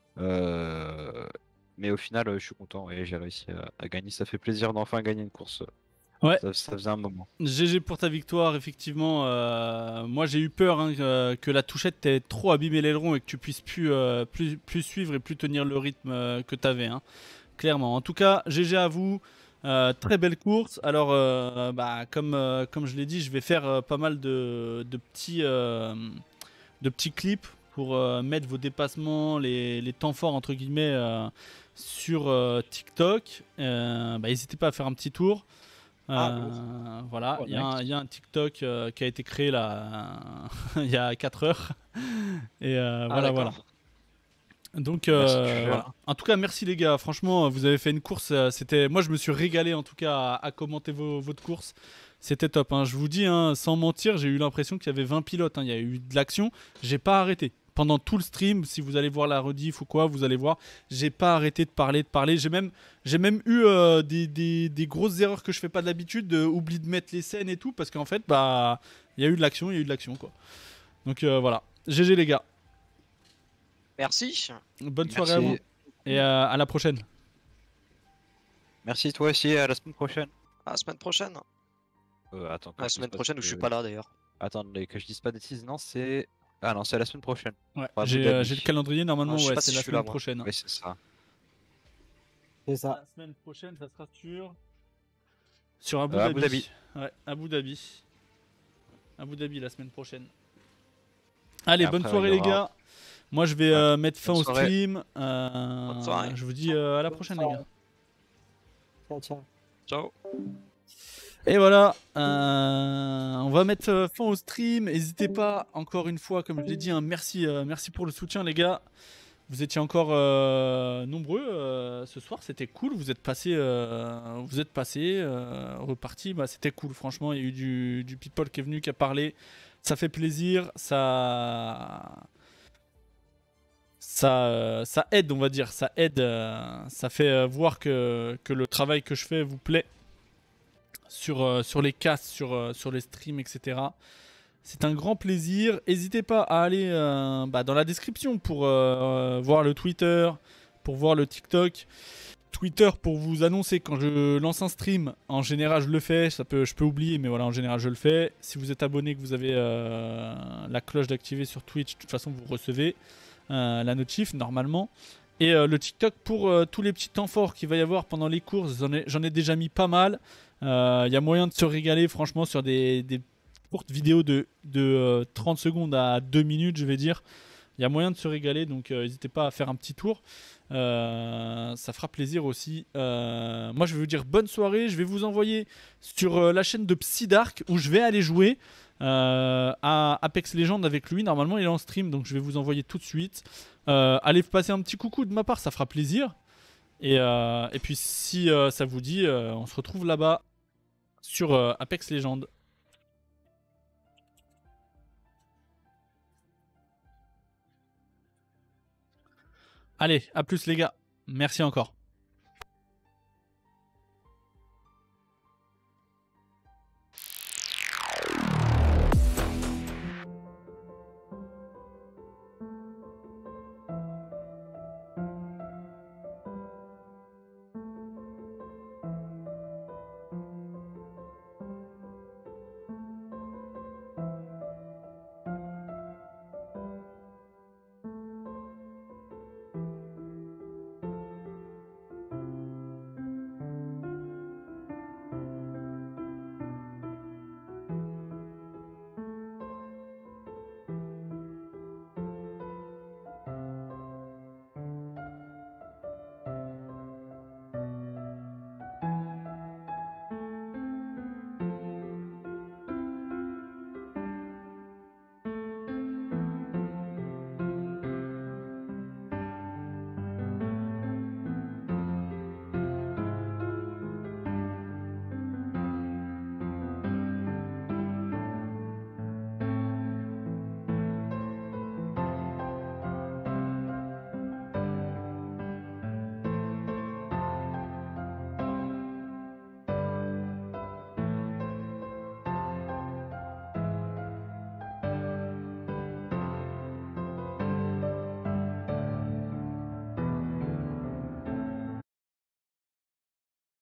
Euh, Mais au final, euh, je suis content et j'ai réussi à, à gagner. Ça fait plaisir d'enfin gagner une course. Ouais, Ça, ça faisait un moment. G G pour ta victoire, effectivement. euh, moi, j'ai eu peur hein, que, que la touchette t'ait trop abîmé l'aileron et que tu puisses plus, euh, plus, plus suivre et plus tenir le rythme euh, que t'avais, hein, clairement. En tout cas, G G à vous. euh, très belle course. Alors, euh, bah, comme, euh, comme je l'ai dit, je vais faire euh, pas mal de, de petits, euh, de petits clips pour euh, mettre vos dépassements, les, les temps forts, entre guillemets, euh, sur euh, TikTok. Euh, bah, n'hésitez pas à faire un petit tour. Ah, Euh, lourd. voilà, Oh, il y, a un- nice. il y a un TikTok euh, qui a été créé là il y a quatre heures. Et euh, Ah, voilà, voilà. d'accord. Donc Merci, tu euh, gères. voilà. En tout cas, merci les gars. Franchement, vous avez fait une course. euh, C'était, moi, je me suis régalé en tout cas à, à commenter vos, votre course. C'était top, hein. Je vous dis, hein, sans mentir, j'ai eu l'impression qu'il y avait vingt pilotes, hein. Il y a eu de l'action. J'ai pas arrêté. Pendant tout le stream, si vous allez voir la rediff ou quoi, vous allez voir, j'ai pas arrêté de parler, de parler. J'ai même, j'ai même eu euh, des, des- des grosses erreurs que je fais pas d'habitude, de oubli de mettre les scènes et tout, parce qu'en fait, bah, il y a eu de l'action, il y a eu de l'action, quoi. Donc euh, voilà. G G les gars. Merci. Bonne soirée à vous. Merci. Et euh, à la prochaine. Merci toi aussi. À la semaine prochaine. À la semaine prochaine. Euh, attends, que À la je dise semaine pas prochaine où je suis de- pas là d'ailleurs. Attendez, que je dise pas de bêtises. Non, c'est. Ah non, c'est la semaine prochaine. Ouais. Pour Abu J'ai euh, Dhabi. j'ai le calendrier, Ah, normalement, je sais ouais, pas c'est si la je suis là, semaine moi. prochaine, hein. Oui, c'est ça. C'est ça. La semaine prochaine, ça sera sur. Sur Abu Euh, Dhabi. Abu Dhabi. Ouais, Abu Dhabi. Abu Dhabi la semaine prochaine. Allez, Et bonne après, soirée il y les aura- gars. Moi, je vais Ouais. euh, mettre fin Bonne au soirée. stream. Euh, Bonne soirée. je vous dis euh, à la Bonne prochaine, les soirée. gars. Ciao, ciao. Ciao. Et voilà, euh, on va mettre euh, fin au stream. N'hésitez pas, encore une fois, comme je l'ai dit, hein, merci, euh, merci pour le soutien, les gars. Vous étiez encore euh, nombreux euh, ce soir, c'était cool. Vous êtes passés, euh, vous êtes passés, euh, repartis. Bah, c'était cool, franchement. Il y a eu du, du people qui est venu, qui a parlé. Ça fait plaisir, ça, ça, euh, ça aide, on va dire. Ça aide, euh, ça fait euh, voir que, que le travail que je fais vous plaît. Sur, euh, sur les casts, sur, euh, sur les streams, et cetera. C'est un grand plaisir. N'hésitez pas à aller euh, bah, dans la description pour euh, voir le Twitter, pour voir le TikTok. Twitter pour vous annoncer quand je lance un stream. En général, je le fais. Ça peut, je peux oublier, mais voilà, en général, je le fais. Si vous êtes abonné, que vous avez euh, la cloche d'activer sur Twitch, de toute façon, vous recevez euh, la notif normalement. Et euh, le TikTok pour euh, tous les petits temps forts qu'il va y avoir pendant les courses. J'en ai, j'en ai déjà mis pas mal. Il euh, y a moyen de se régaler franchement sur des, des courtes vidéos de, de euh, trente secondes à deux minutes, je vais dire. Il y a moyen de se régaler, donc n'hésitez euh, pas à faire un petit tour. Euh, ça fera plaisir aussi. Euh, moi, je vais vous dire bonne soirée. Je vais vous envoyer sur euh, la chaîne de Psydark où je vais aller jouer euh, à Apex Legends avec lui. Normalement, il est en stream, donc je vais vous envoyer tout de suite. Euh, allez passer un petit coucou de ma part, ça fera plaisir. Et, euh, et puis, si euh, ça vous dit, euh, on se retrouve là-bas sur euh, Apex Legends. Allez, à plus les gars. Merci encore.